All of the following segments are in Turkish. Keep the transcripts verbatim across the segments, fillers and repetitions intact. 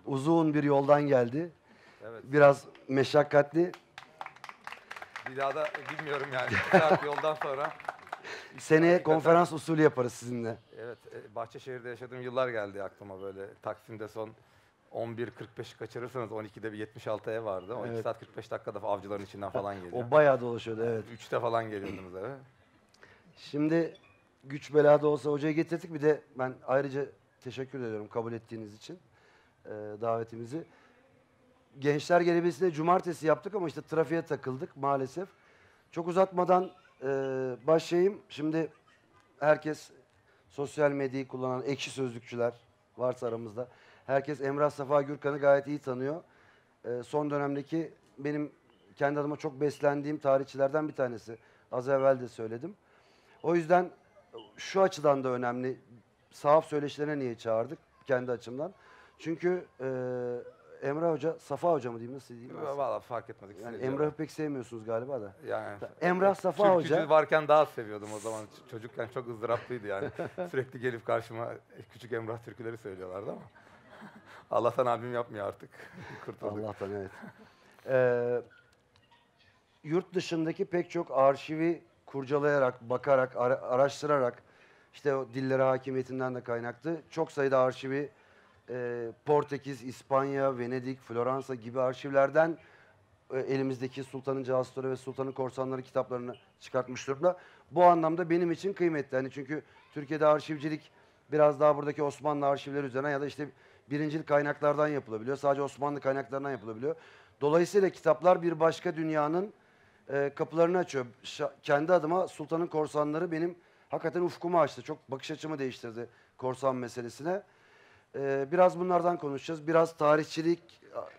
uzun bir yoldan geldi. Evet. Biraz meşakkatli. Bir daha da bilmiyorum yani. Bir saat yoldan sonra. Seneye Hakikaten- konferans usulü yaparız sizinle. Evet, e, Bahçeşehir'de yaşadığım yıllar geldi aklıma böyle. Taksim'de son on bir kırk beşi kaçırırsanız on ikide bir yetmiş altı ev vardı. on iki Evet. saat kırk beş dakikada avcıların içinden falan geliyor. O bayağı dolaşıyordu, evet. üçte falan geliyordunuz eve. Şimdi güç belada olsa hocayı getirdik. Bir de ben ayrıca teşekkür ediyorum kabul ettiğiniz için e, davetimizi. Gençler Gelebilirsi'nde cumartesi yaptık ama işte trafiğe takıldık maalesef. Çok uzatmadan e, başlayayım. Şimdi herkes sosyal medyayı kullanan ekşi sözlükçüler varsa aramızda. Herkes Emrah Safa Gürkan'ı gayet iyi tanıyor. E, son dönemdeki benim kendi adıma çok beslendiğim tarihçilerden bir tanesi. Az evvel de söyledim. O yüzden şu açıdan da önemli. Sahaf söyleşilerine niye çağırdık? Kendi açımdan. Çünkü e, Emrah Hoca, Safa Hoca mı diyeyim, nasıl diyeyim? Valla fark etmez. Yani ikisini Emrah'ı diyorum. pek sevmiyorsunuz galiba da. Yani, Emrah Safa Türkücü Hoca. varken daha seviyordum o zaman. Ç- Çocukken çok ızdıraplıydı yani. Sürekli gelip karşıma küçük Emrah türküleri söylüyorlardı ama. Allah'tan albüm yapmıyor artık. Kurtulduk. Allah'tan, evet. Ee, yurt dışındaki pek çok arşivi kurcalayarak, bakarak, ara- araştırarak, işte o dillere hakimiyetinden de kaynaklı çok sayıda arşivi e, Portekiz, İspanya, Venedik, Floransa gibi arşivlerden e, elimizdeki Sultan'ın Casusları ve Sultan'ın Korsanları kitaplarını çıkartmış durumda. Bu anlamda benim için kıymetli. Hani çünkü Türkiye'de arşivcilik biraz daha buradaki Osmanlı arşivleri üzerine ya da işte birincil kaynaklardan yapılabiliyor. Sadece Osmanlı kaynaklarından yapılabiliyor. Dolayısıyla kitaplar bir başka dünyanın e, kapılarını açıyor. Şa- kendi adıma Sultan'ın Korsanları benim hakikaten ufkumu açtı. Çok bakış açımı değiştirdi korsan meselesine. E, biraz bunlardan konuşacağız. Biraz tarihçilik,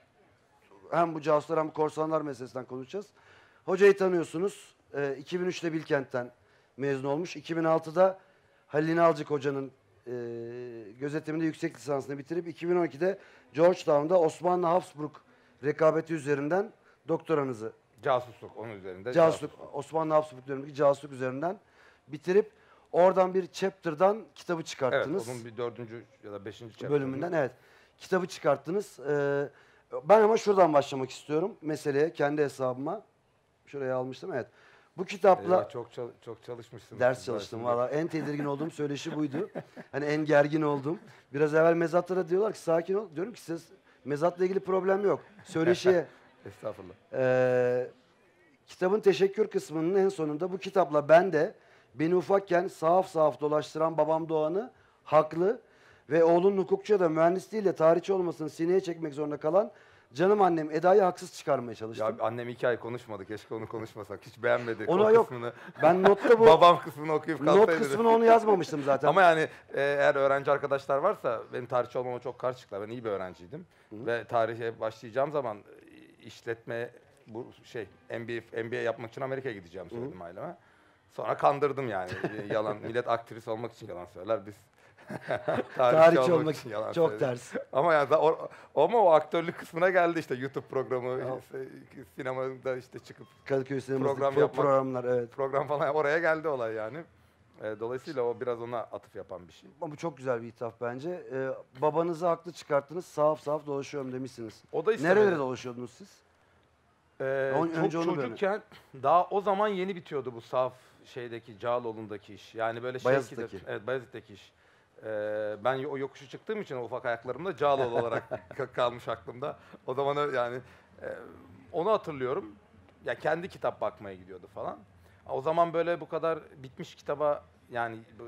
hem bu casuslar hem bu korsanlar meselesinden konuşacağız. Hocayı tanıyorsunuz. E, iki bin üçte Bilkent'ten mezun olmuş. iki bin altıda Halil İnalcık Hoca'nın e, gözetiminde yüksek lisansını bitirip iki bin on ikide Georgetown'da Osmanlı Habsburg rekabeti üzerinden doktoranızı, Casusluk onun üzerinde. casusluk, Osmanlı Habsburg dönemindeki casusluk üzerinden bitirip oradan bir chapter'dan kitabı Evet, çıkarttınız. onun bir dördüncü ya da beşinci chapter'ını. Bölümünden, evet. Kitabı çıkarttınız. Ee, ben ama şuradan başlamak istiyorum meseleye, kendi hesabıma. Şuraya almıştım, evet. Bu kitapla Eyvah, çok çal- çok çalışmışsın. ders çalıştım valla. En tedirgin olduğum söyleşi buydu. Hani en gergin oldum. Biraz evvel mezatlara diyorlar ki sakin ol. Diyorum ki siz mezatla ilgili problem yok. Söyleşiye. Estağfurullah. Ee, kitabın teşekkür kısmının en sonunda bu kitapla ben de beni ufakken sahaf sahaf dolaştıran babam Doğan'ı haklı ve oğlunun hukukçu da mühendis değil de tarihçi olmasını sineye çekmek zorunda kalan canım annem Eda'yı haksız çıkarmaya çalıştım. Ya annem iki ay konuşmadı. Keşke onu konuşmasak. Hiç beğenmedik Ona o yok. kısmını. Ben notta bu Babam kısmını okuyup kalsaydı. not kısmını onu yazmamıştım zaten. Ama yani e, eğer öğrenci arkadaşlar varsa benim tarihçi olmama çok karşı çıktılar. Ben iyi bir öğrenciydim. Hı. Ve tarihe başlayacağım zaman e, işletme bu şey M B A, M B A yapmak için Amerika'ya gideceğim söyledim aileme. Sonra kandırdım yani. E, yalan. Millet aktris olmak için yalan söyler. Biz tarihçi, Tarihçi olmak, olmak için yalan çok söyledik. ters. Ama yani o, ama o aktörlük kısmına geldi işte YouTube programı, Ya. işte, sinemada işte çıkıp Kadıköy sinemasındaki Program pro- yapmak- programlar, evet. program falan oraya geldi olay yani. E, dolayısıyla o biraz ona atıf yapan bir şey. Ama bu çok güzel bir ithaf bence. Ee, babanızı haklı çıkarttınız. Sahaf sahaf dolaşıyorum demişsiniz. O da istemedi. Nerelere dolaşıyordunuz siz? Ee, Ön- çok önce onu çocukken daha o zaman yeni bitiyordu bu saf şeydeki Cağaloğlu'ndaki iş. Yani böyle şey Bayezid'deki. Evet, Bayezid'deki iş. Ee, ben o yokuşu çıktığım için o ufak ayaklarımda Cağaloğlu olarak ka- kalmış aklımda. O zaman ö- yani e, onu hatırlıyorum. Ya kendi kitap bakmaya gidiyordu falan. O zaman böyle bu kadar bitmiş kitaba yani bu-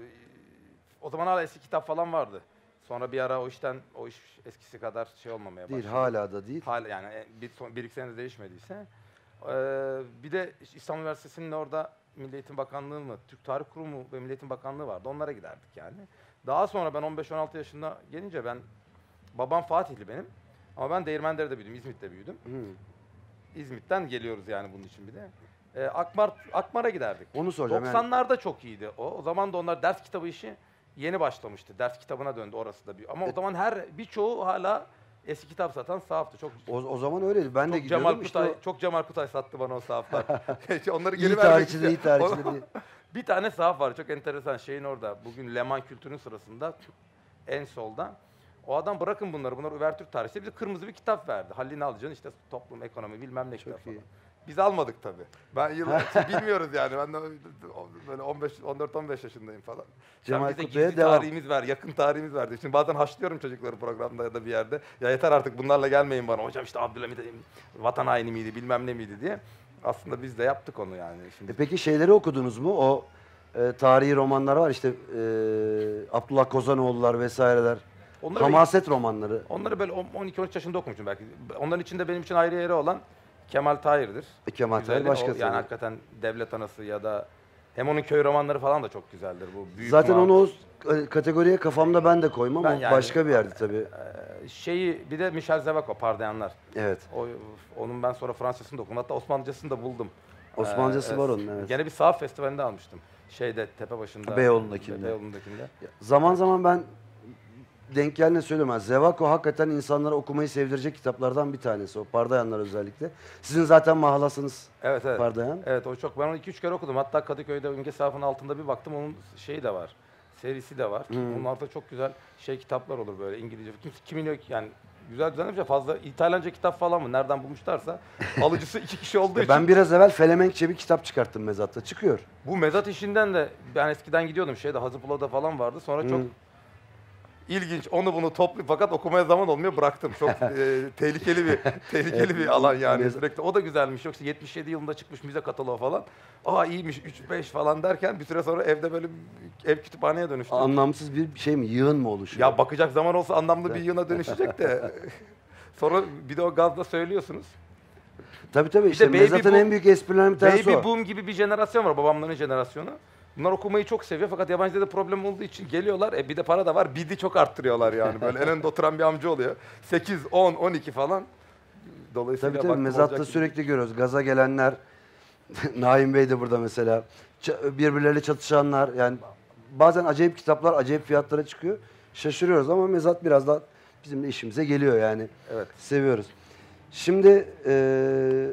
o zaman hala eski kitap falan vardı. Sonra bir ara o işten o iş eskisi kadar şey olmamaya başladı. Değil, hala da değil. Hala yani e, bir, son, bir iki senede değişmediyse. Ee, bir de İstanbul Üniversitesi'nin orada Milli Eğitim Bakanlığı mı, Türk Tarih Kurumu ve Milli Eğitim Bakanlığı vardı. Onlara giderdik yani. Daha sonra ben on beş on altı yaşında gelince ben, babam Fatihli benim. Ama ben Değirmendere'de büyüdüm, İzmit'te büyüdüm. Hı. İzmit'ten geliyoruz yani bunun için bir de. Ee, Akmar, Akmar'a giderdik. Onu soracağım. yani. doksanlarda çok iyiydi o. O zaman da onlar ders kitabı işi yeni başlamıştı. Ders kitabına döndü orası da. Bir. Ama o Evet. zaman her birçoğu hala eski kitap satan sahaftı. Çok O, o zaman öyleydi. Ben de çok gidiyordum. Cemal işte Kutay, o- çok Cemal Kutay sattı bana o sahaflar. Onları iyi geri vermek tarihçi de iyi istiyorum. tarihçi de değil. Bir tane sahaf var çok enteresan şeyin orada. Bugün Leman Kültür'ün sırasında en solda. O adam bırakın bunları, bunlar üvertür tarihçisi. Bize kırmızı bir kitap verdi. Halil İnalcı'nın işte toplum, ekonomi bilmem ne kitap falan. iyi. Biz almadık tabii. Ben yıllar bilmiyoruz yani. Ben de böyle on beş, on dört on beş yaşındayım falan. Cemal Sen bize Kutlu'ya gizli devam. tarihimiz ver, yakın tarihimiz ver diyor. Şimdi bazen haşlıyorum çocukları programda ya da bir yerde. Ya yeter artık bunlarla gelmeyin bana. Hocam işte Abdülhamit vatan haini miydi, bilmem ne miydi diye. Aslında biz de yaptık onu yani. Şimdi E peki şeyleri okudunuz mu? O e, tarihi romanlar var işte e, Abdullah Kozanoğlu'lar vesaireler. onları, Hamaset romanları. onları böyle on iki on üç yaşında okumuşum belki. Onların içinde benim için ayrı yeri olan Kemal Tahir'dir. E, Kemal Tahir Güzeli, başka o, tabii. yani hakikaten devlet anası ya da hem onun köy romanları falan da çok güzeldir. Bu büyük Zaten Mal- onu o e, kategoriye kafamda ben de koymam Ben ama yani- başka bir yerde tabii. Ee, şeyi bir de Michel Zevaco, Pardayanlar. Evet. O, onun ben sonra Fransızcasını da okudum. Hatta Osmanlıcasını da buldum. Osmanlıcası Ee, var onun, evet. Gene bir sahaf festivalinde almıştım. Şeyde Tepebaşı'nda. Beyoğlu'ndakinde. Beyoğlu'ndakinde. Zaman zaman ben denk geldiğinde söylüyorum. Yani Zevako hakikaten insanlara okumayı sevdirecek kitaplardan bir tanesi. O Pardayanlar özellikle. Sizin zaten mahalasınız Evet evet. Pardayan. Evet o çok. Ben onu iki üç kere okudum. Hatta Kadıköy'de İmge Sahafı'nın altında bir baktım. Onun şeyi de var. Serisi de var. Hmm. Onun altında çok güzel şey kitaplar olur böyle İngilizce. Kimse kimin yok yani güzel güzel bir şey. Fazla İtalyanca kitap falan mı? Nereden bulmuşlarsa. Alıcısı iki kişi olduğu için. Ben biraz evvel Felemenkçe bir kitap çıkarttım Mezat'ta. Çıkıyor. Bu mezat işinden de ben eskiden gidiyordum şeyde Hazıpula'da falan vardı. Sonra çok Hı. ilginç. Onu bunu toplayıp fakat okumaya zaman olmuyor bıraktım. Çok e, tehlikeli bir tehlikeli Evet, bir alan yani mez- sürekli. O da güzelmiş. Yoksa yetmiş yedi yılında çıkmış müze kataloğu falan. Aa iyiymiş üç beş falan derken bir süre sonra evde böyle bir ev kütüphaneye dönüştü. Anlamsız bir şey mi? Yığın mı oluşuyor? Ya bakacak zaman olsa anlamlı bir yığına dönüşecek de. Sonra bir de o gazla söylüyorsunuz. Tabii tabii. de İşte Baby Mezat'ın Boom- en büyük esprilerinden bir tanesi Baby o. boom gibi bir jenerasyon var, babamların jenerasyonu. Bunlar okumayı çok seviyor fakat yabancı dilde problem olduğu için geliyorlar. E bir de para da var. Bidi çok arttırıyorlar yani. Böyle en önde oturan bir amca oluyor. sekiz, on, on iki falan. Dolayısıyla Tabii tabii. baktım Mezat'ta olacak gibi. sürekli görüyoruz. Gaza gelenler. Naim Bey de burada mesela. Ç- birbirleriyle çatışanlar. Yani bazen acayip kitaplar acayip fiyatlara çıkıyor. Şaşırıyoruz ama Mezat biraz daha bizim de işimize geliyor yani. Evet. Seviyoruz. Şimdi eee,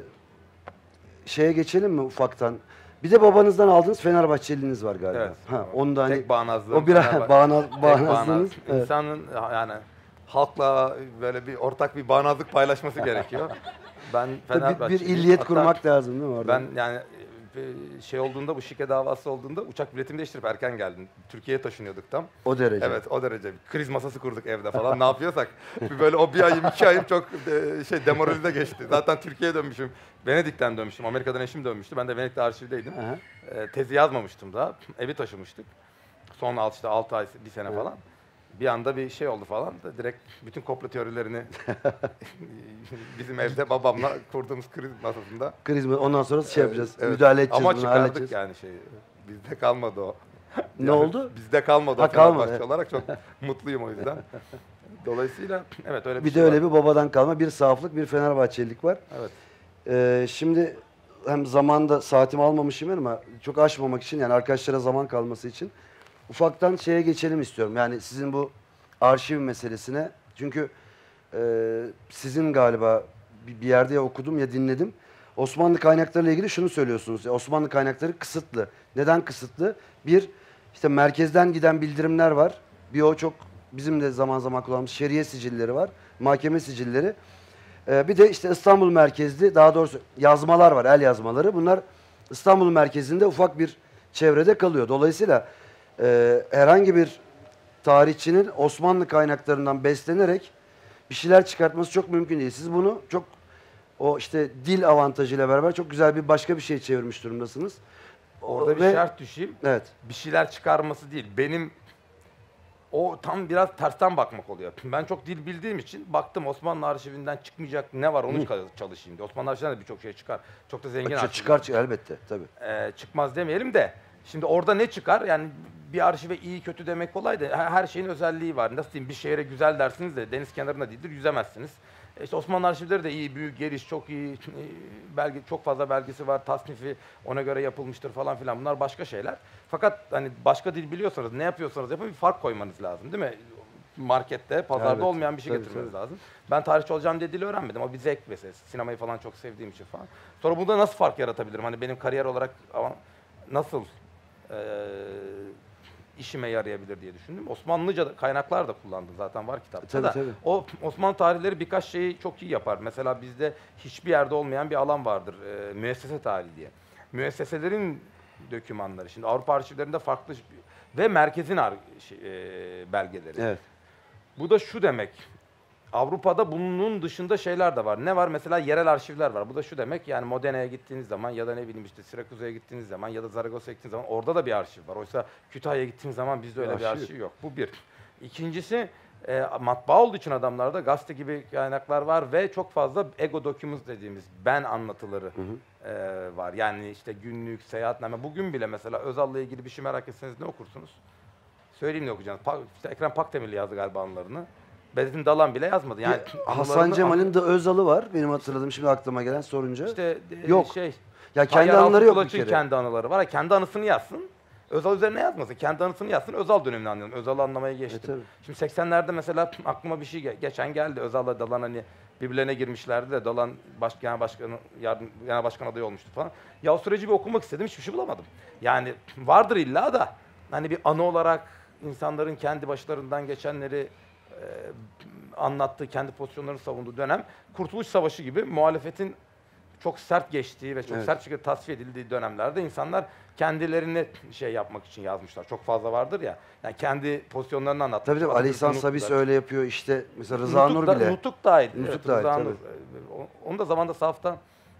şeye geçelim mi ufaktan? Bir de babanızdan aldığınız Fenerbahçeliliğiniz var galiba. Evet. Ha, onu da hani Tek bağnazlığım. o biraz Fenerbahçe- bağnaz, Tek bağnazlığınız. bağnaz. Evet. İnsanın yani halkla böyle bir ortak bir bağnazlık paylaşması gerekiyor. Ben Tabii bir, bir Fenerbahçeliyim. illiyet Hatta kurmak lazım değil mi orada? Ben yani e, şey olduğunda bu şike davası olduğunda uçak biletimi değiştirip erken geldim. Türkiye'ye taşınıyorduk tam. O derece. Evet o derece. Kriz masası kurduk evde falan ne yapıyorsak. Bir böyle o bir ayım iki ayım çok e, şey demoralize geçti. Zaten Türkiye'ye dönmüşüm. Venedik'ten dönmüştüm. Amerika'dan eşim dönmüştü. Ben de Venedik'te arşivdeydim. Aha. E, tezi yazmamıştım daha. Evi taşımıştık. Son alt işte altı ay bir sene Evet. falan. Bir anda bir şey oldu falan da direkt bütün komplo teorilerini bizim evde babamla kurduğumuz kriz masasında. Kriz mi? Ondan sonra şey yapacağız. Evet, evet. Müdahale edeceğiz. Ama bunu çıkardık halledeceğiz. yani şeyi. Bizde kalmadı o. Ne Yani oldu? Bizde kalmadı Ha, o kalmadı. Fenerbahçe olarak çok mutluyum o yüzden. Dolayısıyla evet öyle bir, Bir şey de öyle var. bir babadan kalma bir saflık, bir Fenerbahçelilik var. Evet. Ee, şimdi hem zamanda saatimi almamışım ben ama çok aşmamak için yani arkadaşlara zaman kalması için ufaktan şeye geçelim istiyorum. Yani sizin bu arşiv meselesine. Çünkü e, sizin galiba bir bir yerde ya okudum ya dinledim. Osmanlı kaynaklarıyla ilgili şunu söylüyorsunuz. Ya Osmanlı kaynakları kısıtlı. Neden kısıtlı? Bir, işte merkezden giden bildirimler var. Bir o çok bizim de zaman zaman kullandığımız şeriye sicilleri var. Mahkeme sicilleri. Ee, bir de işte İstanbul merkezli, daha doğrusu yazmalar var, el yazmaları. Bunlar İstanbul merkezinde ufak bir çevrede kalıyor. Dolayısıyla e, herhangi bir tarihçinin Osmanlı kaynaklarından beslenerek bir şeyler çıkartması çok mümkün değil. Siz bunu çok o işte dil avantajıyla beraber çok güzel bir başka bir şey çevirmiş durumdasınız. Orada bir Ve- şart düşeyim. Evet. Bir şeyler çıkarması değil. Benim o tam biraz tersten bakmak oluyor. Ben çok dil bildiğim için baktım Osmanlı arşivinden çıkmayacak ne var onu Hı. çalışayım diye. Osmanlı arşivinden de birçok şey çıkar. Çok da zengin Çıkar, arşiv. çıkar, çıkar elbette tabii. Ee, çıkmaz demeyelim de. Şimdi orada ne çıkar? Yani bir arşive iyi kötü demek kolay da her her şeyin özelliği var. Nasıl diyeyim bir şehre güzel dersiniz de deniz kenarında değildir yüzemezsiniz. E İşte Osmanlı arşivleri de iyi, büyük, geniş, çok iyi, e, belge, çok fazla belgesi var, tasnifi ona göre yapılmıştır falan filan. Bunlar başka şeyler. Fakat hani başka dil biliyorsanız, ne yapıyorsanız yapın bir fark koymanız lazım değil mi? Markette, pazarda Evet, olmayan bir şey tabii, getirmeniz tabii. lazım. Ben tarihçi olacağım diye dili öğrenmedim. O bir zevk meselesi. Sinemayı falan çok sevdiğim için falan. Sonra burada nasıl fark yaratabilirim? Hani benim kariyer olarak ama nasıl eee, işime yarayabilir diye düşündüm. Osmanlıca da- kaynaklar da kullandım zaten var kitapta Tabii, da. tabii. O Osmanlı tarihleri birkaç şeyi çok iyi yapar. Mesela bizde hiçbir yerde olmayan bir alan vardır. E, müessese tarihi diye. Müesseselerin dokümanları. Şimdi Avrupa arşivlerinde farklı ve merkezin ar- şey, e, belgeleri. Evet. Bu da şu demek. Avrupa'da bunun dışında şeyler de var. Ne var? Mesela yerel arşivler var. Bu da şu demek. Yani Modena'ya gittiğiniz zaman ya da ne bileyim işte Sirakuse'ye gittiğiniz zaman ya da Zaragosa'ya gittiğiniz zaman orada da bir arşiv var. Oysa Kütahya'ya gittiğiniz zaman bizde öyle bir Arşiv arşiv yok. Bu bir. İkincisi e, matbaa olduğu için adamlarda gazete gibi kaynaklar var ve çok fazla ego documents dediğimiz ben anlatıları Hı hı. e, var. Yani işte günlük, seyahatname. Bugün bile mesela Özal'la ilgili bir şey merak etseniz ne okursunuz? Söyleyeyim ne okuyacaksınız. Pa, işte Ekrem Pakdemirli yazdı galiba anılarını. Bedrettin Dalan bile yazmadı. Yani Ya, Hasan anılarını- Cemal'in de Özal'ı var. Benim hatırladığım şimdi aklıma gelen sorunca. İşte e, Yok. şey. ya kendi Tayyar anıları yok bir Altıkulaç'ın kere. kendi anıları var. Kendi anısını yazsın. Özal üzerine yazmasın. Kendi anısını yazsın. Özal dönemini anlayalım. Özal'ı anlamaya E, geçtim. tabii. Şimdi seksenlerde mesela aklıma bir şey ge- geçen geldi. Özal'la Dalan hani birbirlerine girmişlerdi de Dalan baş, genel başkanı yardım genel başkan adayı olmuştu falan. Ya o süreci bir okumak istedim. Hiçbir şey bulamadım. Yani vardır illa da hani bir anı olarak insanların kendi başlarından geçenleri e, anlattığı, kendi pozisyonlarını savunduğu dönem Kurtuluş Savaşı gibi muhalefetin çok sert geçtiği ve çok Evet. sert şekilde tasfiye edildiği dönemlerde insanlar kendilerini şey yapmak için yazmışlar. Çok fazla vardır ya. Yani kendi pozisyonlarını anlatmışlar. Tabii tabii Ali İhsan Nutuk Sabis da- öyle yapıyor işte mesela Rıza Nutuk Nur da, bile. Nutuk dahil. Nutuk evet, dahil, Rıza tabii. Nur. Ee, o- Onu da zamanda safta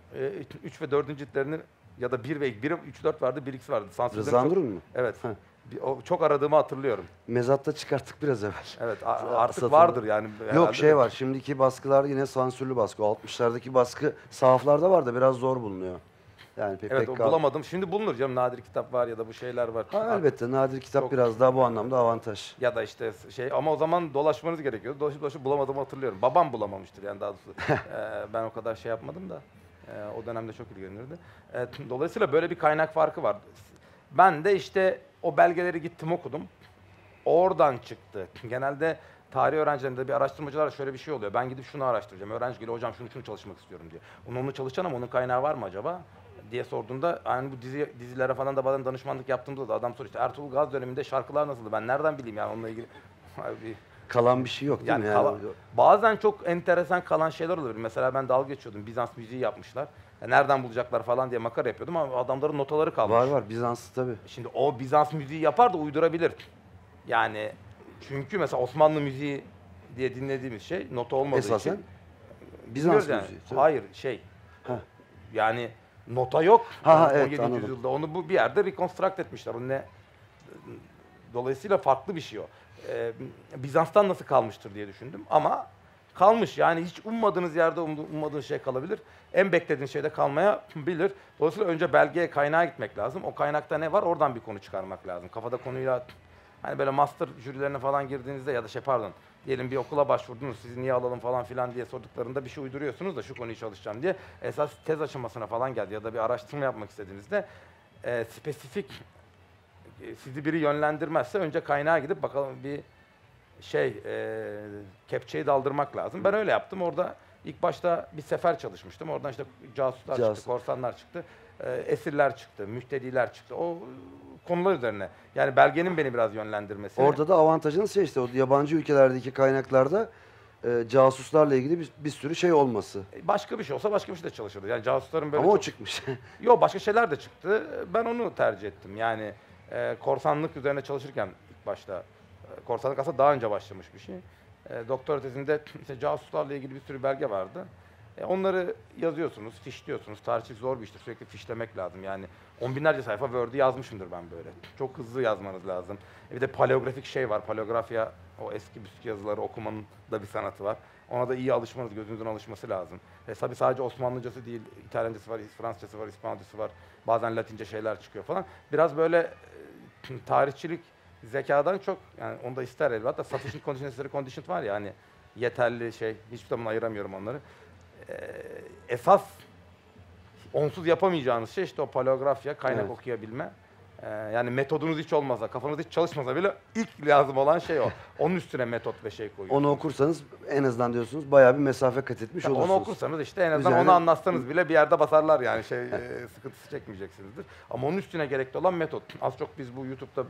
üç ve dördüncü ciltlerini ya da bir ve bir üç dört vardı, bir ikisi vardı. Sansürlerini Rıza çok- Nur'un mu? Evet. Heh. Bir- o, çok aradığımı hatırlıyorum. Mezatta çıkarttık biraz evvel. Evet. a- Satıldı. artık vardır yani. herhalde Yok şey de. var. Şimdiki baskılar yine sansürlü baskı. O altmışlardaki baskı sahaflarda var da biraz zor bulunuyor. Yani pek, Evet, pek o kal- bulamadım. Şimdi bulunur canım. Nadir kitap var ya da bu şeyler var. Ha, elbette nadir kitap Çok- biraz daha bu anlamda avantaj. Ya da işte şey ama o zaman dolaşmanız gerekiyordu. Dolaşıp dolaşıp bulamadığımı hatırlıyorum. Babam bulamamıştır yani daha doğrusu. Ee, ben o kadar şey yapmadım da e, o dönemde çok ilgilenirdi. Evet, dolayısıyla böyle bir kaynak farkı var. Ben de işte o belgeleri gittim okudum. Oradan çıktı. Genelde tarih öğrencilerinde bir araştırmacılar şöyle bir şey oluyor. Ben gidip şunu araştıracağım. Öğrenci geliyor hocam şunu şunu çalışmak istiyorum diye. Onu onu çalışan ama onun kaynağı var mı acaba diye sorduğunda yani bu dizi dizilere falan da bazen danışmanlık yaptığımda da adam soruyor işte Ertuğrul Gaz döneminde şarkılar nasıldı? Ben nereden bileyim yani onunla ilgili bir Kalan bir şey yok değil yani mi? Yani kala- bazen çok enteresan kalan şeyler oluyor. Mesela ben dalga geçiyordum. Bizans müziği yapmışlar. Ya nereden bulacaklar falan diye makara yapıyordum ama adamların notaları kalmış. var var Bizanslı tabii. Şimdi o Bizans müziği yapar da uydurabilir. Yani çünkü mesela Osmanlı müziği diye dinlediğimiz şey nota olmadığı Esasen için. Bizans bilmiyoruz yani. müziği. tabii. Hayır şey. Ha. Yani nota yok. Ha, ha, on evet, yedinci anladım. yüzyılda onu bu bir yerde reconstruct etmişler. O ne? Dolayısıyla farklı bir şey o. Ee, Bizans'tan nasıl kalmıştır diye düşündüm ama kalmış. Yani hiç ummadığınız yerde umdu- ummadığınız şey kalabilir. En beklediğiniz şeyde kalmayabilir. Dolayısıyla önce belgeye, kaynağa gitmek lazım. O kaynakta ne var? Oradan bir konu çıkarmak lazım. Kafada konuyla hani böyle master jürilerine falan girdiğinizde ya da şey pardon diyelim bir okula başvurdunuz sizi niye alalım falan filan diye sorduklarında bir şey uyduruyorsunuz da şu konuyu çalışacağım diye. Esas tez aşamasına falan geldi ya da bir araştırma yapmak istediğinizde e, spesifik e, sizi biri yönlendirmezse önce kaynağa gidip bakalım bir şey e, kepçeyi daldırmak lazım. Ben öyle yaptım. Orada ilk başta bir sefer çalışmıştım. Oradan işte casuslar Casus. çıktı, korsanlar çıktı, e, esirler çıktı, müftediler çıktı. O konular üzerine. Yani belgenin beni biraz yönlendirmesi. Orada da avantajınız şey işte o yabancı ülkelerdeki kaynaklarda e, casuslarla ilgili bir, bir sürü şey olması. Başka bir şey olsa başka bir şey de çalışırdı. Yani casusların böyle Ama o çok... çıkmış. Yok başka şeyler de çıktı. Ben onu tercih ettim. Yani e, korsanlık üzerine çalışırken ilk başta e, korsanlık aslında daha önce başlamış bir şey. E, doktora tezinde işte casuslarla ilgili bir sürü belge vardı. E, onları yazıyorsunuz, fişliyorsunuz. Tarihçilik zor bir iştir. Sürekli fişlemek lazım. Yani on binlerce sayfa Word'ü yazmışımdır ben böyle. Çok hızlı yazmanız lazım. E, bir de paleografik şey var. Paleografya o eski büstü yazıları okumanın da bir sanatı var. Ona da iyi alışmanız, gözünüzün alışması lazım. E, tabii sadece Osmanlıcası değil, İtalyancası var, Fransızcası var, İspanyolcası var. Bazen Latince şeyler çıkıyor falan. Biraz böyle e, tarihçilik zekadan çok, yani onu da ister elbette. Da sufficient condition, necessary condition var ya hani yeterli şey, hiçbir zaman ayıramıyorum onları. E, esas onsuz yapamayacağınız şey işte o paleografya, kaynak Evet. okuyabilme. Ee, yani metodunuz hiç olmasa, kafanız hiç çalışmasa bile ilk lazım olan şey o. Onun üstüne metot ve şey koyuyorsunuz. Onu okursanız en azından diyorsunuz bayağı bir mesafe kat etmiş Ya olursunuz. onu okursanız işte en azından Üzerine- onu anlatsanız bile bir yerde basarlar yani şey e, sıkıntısı çekmeyeceksinizdir. Ama onun üstüne gerekli olan metot. Az çok biz bu YouTube'da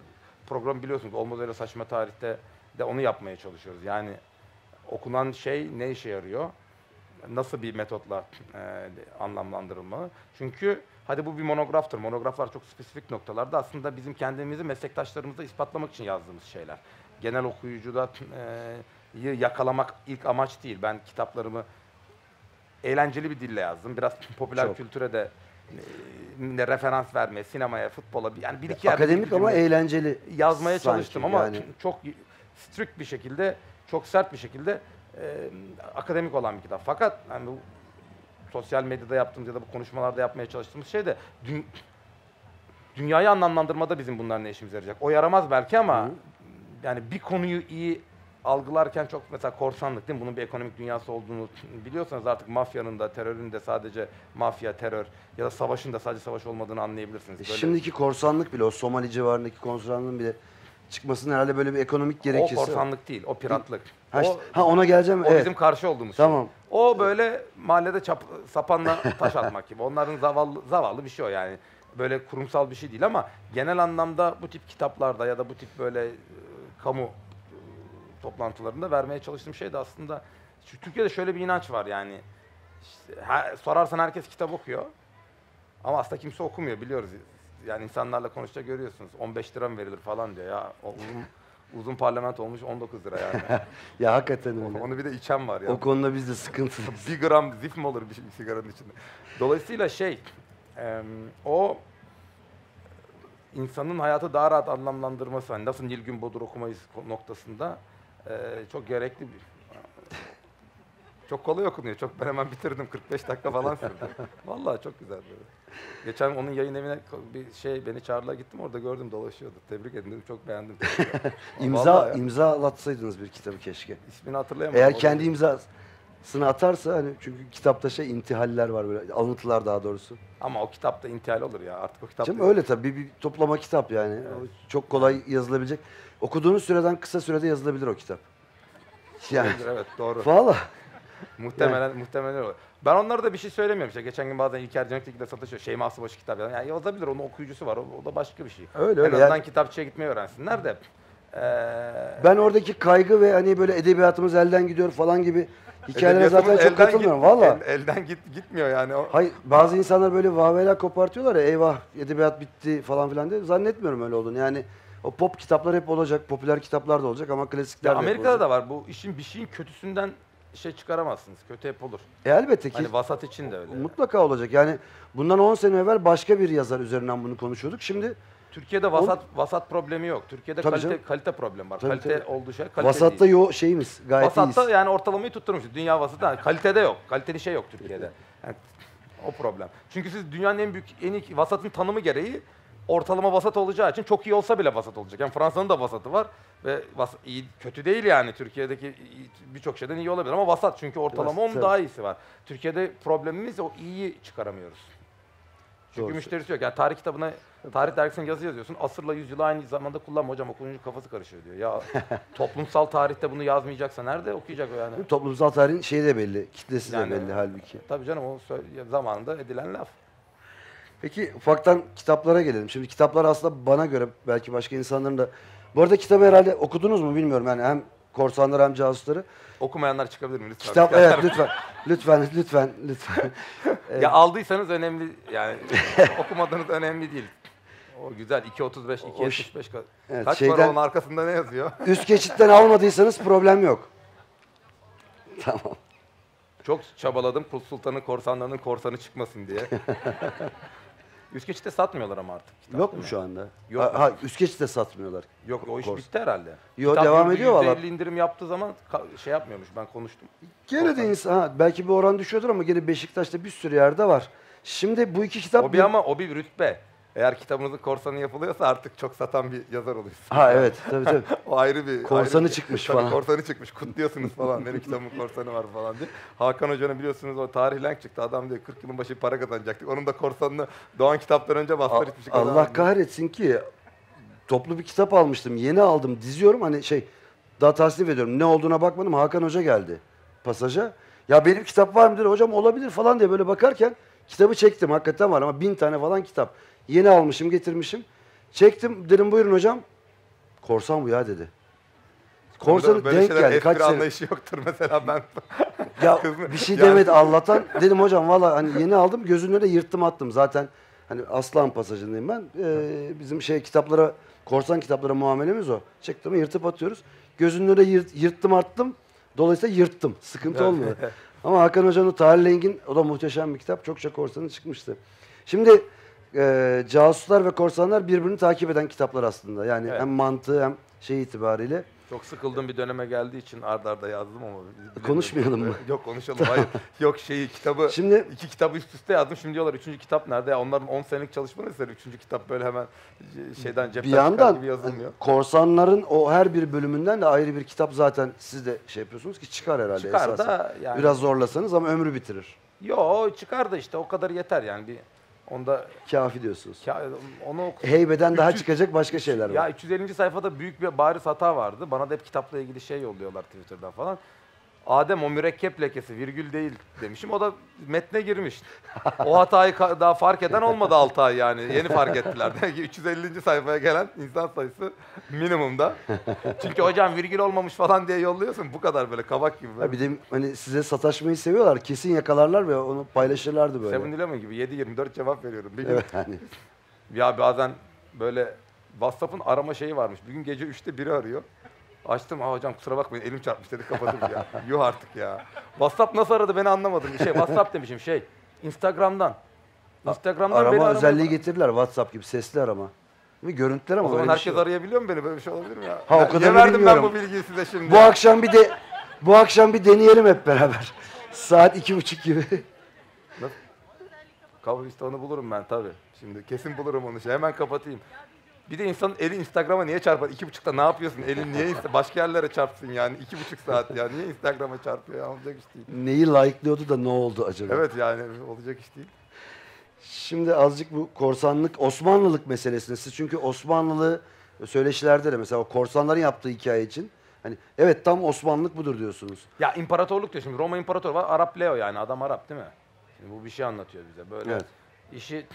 programı biliyorsunuz. Olmaz öyle saçma tarihte de onu yapmaya çalışıyoruz. Yani okunan şey ne işe yarıyor? Nasıl bir metotla e, anlamlandırılmalı? Çünkü hadi bu bir monograftır. Monograflar çok spesifik noktalarda aslında bizim kendimizi meslektaşlarımızla ispatlamak için yazdığımız şeyler. Genel okuyucuda e, yakalamak ilk amaç değil. Ben kitaplarımı eğlenceli bir dille yazdım. Biraz popüler Çok. kültüre de e, referans vermeye, sinemaya, futbola, yani bir iki yerde Akademik bir ama cümle eğlenceli yazmaya sanki çalıştım ama yani. çok strict bir şekilde, çok sert bir şekilde e, akademik olan bir kitap. Fakat yani bu sosyal medyada yaptığımız ya da bu konuşmalarda yapmaya çalıştığımız şey de dü- dünyayı anlamlandırmada bizim bunlar ne işimize yarayacak. O yaramaz belki ama Hı. yani bir konuyu iyi algılarken çok mesela korsanlık değil mi? Bunun bir ekonomik dünyası olduğunu biliyorsanız artık mafyanın da terörün de sadece mafya, terör ya da savaşın da sadece savaş olmadığını anlayabilirsiniz. Böyle Şimdiki korsanlık bile, o Somali civarındaki korsanlığın bile çıkmasının herhalde böyle bir ekonomik o gerekçesi var. korsanlık değil, o piratlık. Ha, o, işte- ha ona geleceğim. o Evet. bizim karşı olduğumuz Tamam. şey. O böyle mahallede çap, sapanla taş atmak gibi. Onların zavallı zavallı bir şey o yani. Böyle kurumsal bir şey değil ama genel anlamda bu tip kitaplarda ya da bu tip böyle e, kamu e, toplantılarında vermeye çalıştığım şey de aslında şu Türkiye'de şöyle bir inanç var yani. İşte, her- sorarsan herkes kitap okuyor. Ama aslında kimse okumuyor biliyoruz. Yani insanlarla konuşunca görüyorsunuz. on beş lira mı verilir falan diyor ya. O uzun uzun parlamento olmuş on dokuz lira yani. Ya hakikaten öyle. Onu bir de içen var ya. O konuda biz de sıkıntılıyız. Bir gram zif mi olur bir, bir sigaranın içinde? Dolayısıyla şey, e, o insanın hayatı daha rahat anlamlandırması, hani nasıl Nilgün Bodur okumayız noktasında e, çok gerekli bir. Çok kolay okunuyor. Çok ben hemen bitirdim. kırk beş dakika falan sürdü. Vallahi çok güzel böyle. Geçen onun yayın evine bir şey beni çağırdılar gittim orada gördüm dolaşıyordu. Tebrik ederim dedim. Çok beğendim. İmza Vallahi ya. imzalatsaydınız bir kitabı keşke. İsmini hatırlayamadım. Eğer O kendi da- imzasını atarsa hani çünkü kitapta şey intihaller var böyle alıntılar daha doğrusu. Ama o kitapta intihal olur ya. Artık o kitapta. Canım öyle tabii bir, bir toplama kitap yani. O çok kolay yazılabilecek. Okuduğunuz süreden kısa sürede yazılabilir o kitap. Yani Olabilir, evet doğru. valla. Muhtemelen muhtemelen öyle. Ben onlara da bir şey söylemiyorum işte. Geçen gün bazen İlker Cennetlik'le satışıyor. Şeyma Aslıbaşı kitap yani. yani yazabilir onun okuyucusu var. O, o da başka bir şey. Öyle En öyle. azından Yani kitapçıya gitmeyi öğrensinler de. Ee, ben oradaki kaygı ve hani böyle edebiyatımız elden gidiyor falan gibi hikayelere zaten edebiyatımız çok elden katılmıyorum git- valla. el- elden git gitmiyor yani. O, Hayır bazı insanlar böyle vaveyler kopartıyorlar ya eyvah edebiyat bitti falan filan diye zannetmiyorum öyle olduğunu. Yani o pop kitaplar hep olacak, popüler kitaplar da olacak ama klasikler ya de hep Amerika'da olacak. da var. Bu işin bir şeyin kötüsünden şey çıkaramazsınız. Kötü hep olur. E elbette ki Hani vasat için de öyle. mutlaka olacak. Yani bundan on sene evvel başka bir yazar üzerinden bunu konuşuyorduk. Şimdi Türkiye'de vasat vasat problemi yok. Türkiye'de Tabii kalite canım. kalite problemi var. Tabii, kalite tabii. olduğu şey kalite vasatta değil. yo şeyimiz gayet Vasatta iyiyiz. yani ortalamayı tutturmuş. Dünya vasatı. Yani kalitede yok. Kaliteli şey yok Türkiye'de. Yani o problem. Çünkü siz dünyanın en büyük, en iyi vasatın tanımı gereği ortalama vasat olacağı için çok iyi olsa bile vasat olacak. Yani Fransa'nın da vasatı var ve vas iyi kötü değil yani. Türkiye'deki iyi- birçok şeyden iyi olabilir ama vasat çünkü ortalama Vasat, onun tabii. daha iyisi var. Türkiye'de problemimiz o iyiyi çıkaramıyoruz. Çünkü Doğru. müşterisi yok. Yani tarih kitabına, tarih dergisine yazı yazıyorsun. Asırla yüzyılı aynı zamanda kullanma hocam. Okuyuncu kafası karışıyor diyor. Ya toplumsal tarihte bunu yazmayacaksa nerede okuyacak o yani? Toplumsal tarihin şeyi de belli, kitlesi Yani- de belli halbuki. Tabii canım o söyle- zamanında edilen laf. Peki ufaktan kitaplara gelelim. Şimdi kitaplar aslında bana göre belki başka insanların da... Bu arada kitabı herhalde okudunuz mu bilmiyorum yani hem korsanlar hem casusları. Okumayanlar çıkabilir mi lütfen? Kitap evet lütfen lütfen lütfen lütfen. Ya aldıysanız önemli yani okumadığınız önemli değil. O güzel iki otuz beş, iki yetmiş beş. Evet, Kaç şeyden- para onun arkasında ne yazıyor? Üst geçitten almadıysanız problem yok. Tamam. Çok çabaladım Kul Sultan'ın korsanlarının korsanı çıkmasın diye. Üst geçitte satmıyorlar ama artık. kitap, Yok değil mu mi? şu anda? Yok. Ha, ha, üst geçitte satmıyorlar. Yok o iş Korsan. bitti herhalde. Yo, Kitap devam yurdu ediyor valla. yüzde elli indirim yaptığı zaman ka- şey yapmıyormuş ben konuştum. Gene de Korsan. insan, ha, belki bir oran düşüyordur ama gene Beşiktaş'ta bir sürü yerde var. Şimdi bu iki kitap... O bir ama o bir rütbe. Eğer kitabınızın korsanı yapılıyorsa artık çok satan bir yazar oluyorsunuz. Ha evet tabii tabii. O ayrı bir... Korsanı ayrı bir- çıkmış Tabii falan. korsanı çıkmış, kutluyorsunuz falan. Benim kitabımın korsanı var falan diye. Hakan Hoca'nın biliyorsunuz o tarih lenk çıktı. Adam diyor kırk yılın başı para kazanacaktık. Onun da korsanını Doğan kitaptan önce bastır hiçbir şey Allah kazanamadı. kahretsin ki toplu bir kitap almıştım. Yeni aldım. Diziyorum hani şey daha tasnif ediyorum. Ne olduğuna bakmadım. Hakan Hoca geldi pasaja. Ya benim kitap var mı dedi. Hocam olabilir falan diye böyle bakarken kitabı çektim. Hakikaten var ama bin tane falan kitap. Yeni almışım getirmişim. Çektim dedim buyurun hocam. Korsan bu ya dedi. Korsanı Korsanı böyle denk şeyler geldi. Kaç espri sene. anlayışı yoktur mesela ben. Ya Kızım- bir şey yani- demedi Allah'tan. Dedim hocam valla hani yeni aldım gözünün önüne yırttım attım. Zaten hani Aslan pasajındayım ben. Ee, bizim şey kitaplara, korsan kitaplara muamelemiz o. Çıktım yırtıp atıyoruz. Gözünün önüne yırt, yırttım attım. Dolayısıyla yırttım. Sıkıntı Evet. olmuyor. Ama Hakan Hoca'nın Tarih Engin o da muhteşem bir kitap. Çokça korsanı çıkmıştı. Şimdi e, casuslar ve korsanlar birbirini takip eden kitaplar aslında. Yani Evet. hem mantığı hem şey itibariyle. Çok sıkıldığım bir döneme geldiği için arda arda yazdım ama. bilemiyorum. Konuşmayalım mı? Yok konuşalım. Hayır. Yok şeyi kitabı Şimdi iki kitabı üst üste yazdım. Şimdi diyorlar üçüncü kitap nerede? Ya onların on senelik çalışmanın eseri. Üçüncü kitap böyle hemen şeyden cepten bir çıkar yandan gibi yazılmıyor. korsanların o her bir bölümünden de ayrı bir kitap zaten siz de şey yapıyorsunuz ki çıkar herhalde Çıkar esasen. da yani. Biraz zorlasanız ama ömrü bitirir. Yo çıkar da işte o kadar yeter yani. Bir onda Kafi diyorsunuz. ka- onu oku- Heybeden daha üç yüz çıkacak başka şeyler var. Ya üç yüz ellinci sayfada büyük bir bariz hata vardı. Bana da hep kitapla ilgili şey yolluyorlar Twitter'dan falan. Adem o mürekkep lekesi virgül değil demişim. O da metne girmiş. O hatayı ka- daha fark eden olmadı altı ay yani. Yeni fark ettiler. Demek ki üç yüz ellinci sayfaya gelen insan sayısı minimumda. Çünkü hocam virgül olmamış falan diye yolluyorsun. Bu kadar böyle kabak gibi. Ha bir de hani size sataşmayı seviyorlar. Kesin yakalarlar ve onu paylaşırlardı böyle. Seven Eleven gibi yedi yirmi dört cevap veriyorum. Bir gün Evet hani. ya bazen böyle WhatsApp'ın arama şeyi varmış. Bir gün gece üçte biri arıyor. Açtım, ha hocam kusura bakmayın elim çarpmış dedi kapatıp ya. Yuh artık ya. WhatsApp nasıl aradı beni anlamadım. Şey WhatsApp demişim şey. Instagram'dan. Instagram'dan beni Arama arama. özelliği getirdiler WhatsApp gibi sesli arama. Değil mi? Görüntüler ama O zaman öyle bir herkes şey yok. arayabiliyor mu beni? Böyle bir şey olabilir mi ya? Ha, o Ya, kadarını niye verdim ben bilmiyorum. bu bilgiyi size şimdi? Bu ya? akşam bir de bu akşam bir deneyelim hep beraber. Saat iki buçuk gibi. Kabul işte onu bulurum ben tabii. Şimdi kesin bulurum onu. Şey. Hemen kapatayım. Bir de insanın eli Instagram'a niye çarpar? İki buçukta ne yapıyorsun? Elin niye insta- başka yerlere çarpsın yani? İki buçuk saat ya. Niye Instagram'a çarpıyor ya? Olacak iş değil. Neyi like'lıyordu da ne oldu acaba? Evet yani olacak iş değil. Şimdi azıcık bu korsanlık, Osmanlılık meselesine. Siz çünkü Osmanlılı söyleşilerde de mesela o korsanların yaptığı hikaye için hani evet tam Osmanlılık budur diyorsunuz. Ya imparatorluk diyor şimdi. Roma imparatoru var. Arap Leo yani. Adam Arap değil mi? Şimdi bu bir şey anlatıyor bize. Böyle Evet. işi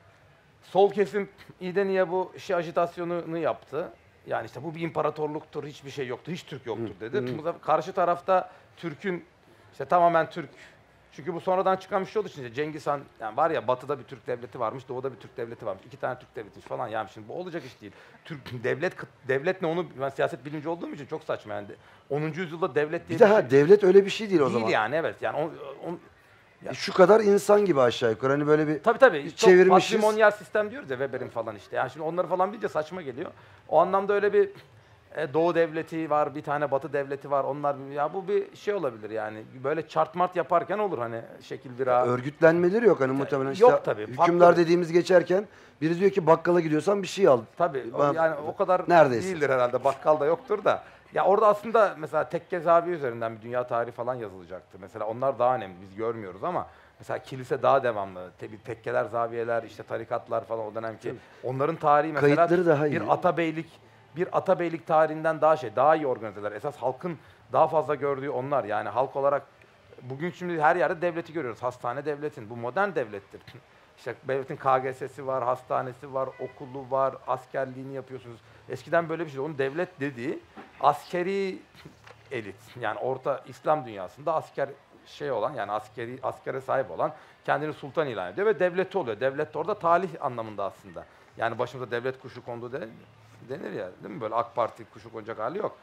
sol kesim iyi de niye bu işi ajitasyonunu yaptı? Yani işte bu bir imparatorluktur, hiçbir şey yoktur, hiç Türk yoktur dedi. Hı, hı. Bu sefer karşı tarafta Türk'ün işte tamamen Türk. Çünkü bu sonradan çıkan bir şey olduğu için işte Cengiz Han yani var ya batıda bir Türk devleti varmış, doğuda bir Türk devleti varmış. İki tane Türk devleti falan yani şimdi bu olacak iş değil. Türk devlet devlet ne onu ben siyaset bilimci olduğum için çok saçma yani. onuncu yüzyılda devlet diye Bir de bir ha şey devlet öyle bir şey değil o değil zaman. yani evet yani on, on, E, Şu kadar insan gibi aşağı yukarı hani böyle bir Tabii tabii. Çok çevirmişiz. patrimonyal sistem diyoruz ya Weber'in falan işte. Yani şimdi onları falan bilince saçma geliyor. O anlamda öyle bir e, Doğu devleti var, bir tane Batı devleti var. Onlar ya bu bir şey olabilir yani. Böyle çart mart yaparken olur hani şekil bir ağa. örgütlenmeleri yok hani muhtemelen işte yok tabii, hükümler farklı. dediğimiz geçerken biri diyor ki bakkala gidiyorsan bir şey al. Tabii o- Ben- yani o kadar Neredeyse. değildir herhalde. Bakkal da yoktur da. Ya orada aslında mesela tekke zaviye üzerinden bir dünya tarihi falan yazılacaktı. Mesela onlar daha önemli. Biz görmüyoruz ama mesela kilise daha devamlı. Te- tekkeler, zaviyeler, işte tarikatlar falan o dönemki. Onların tarihi mesela Kayıtları daha iyi. bir atabeylik bir atabeylik tarihinden daha şey, daha iyi organizeler. Esas halkın daha fazla gördüğü onlar. Yani halk olarak bugün şimdi her yerde devleti görüyoruz. Hastane devletin. Bu modern devlettir. İşte devletin K G S'si var, hastanesi var, okulu var, askerliğini yapıyorsunuz. Eskiden böyle bir şey. Onun devlet dediği askeri elit. Yani orta İslam dünyasında asker şey olan yani askeri askere sahip olan kendini sultan ilan ediyor ve devleti oluyor. Devlet de orada talih anlamında aslında. Yani başımıza devlet kuşu kondu de, denir ya değil mi? Böyle AK Parti kuşu konacak hali yok.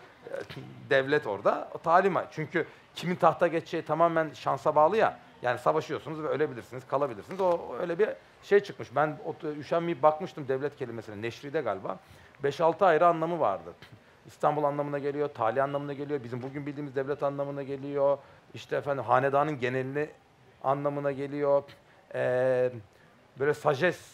Devlet orada o talima. Çünkü kimin tahta geçeceği tamamen şansa bağlı ya. Yani savaşıyorsunuz ve ölebilirsiniz, kalabilirsiniz. O öyle bir şey çıkmış. Ben o, üşenmeyip bakmıştım devlet kelimesine. Neşri'de galiba. beş altı ayrı anlamı vardı. İstanbul anlamına geliyor, talih anlamına geliyor, bizim bugün bildiğimiz devlet anlamına geliyor. İşte efendim hanedanın genelini anlamına geliyor. Ee, böyle sajes,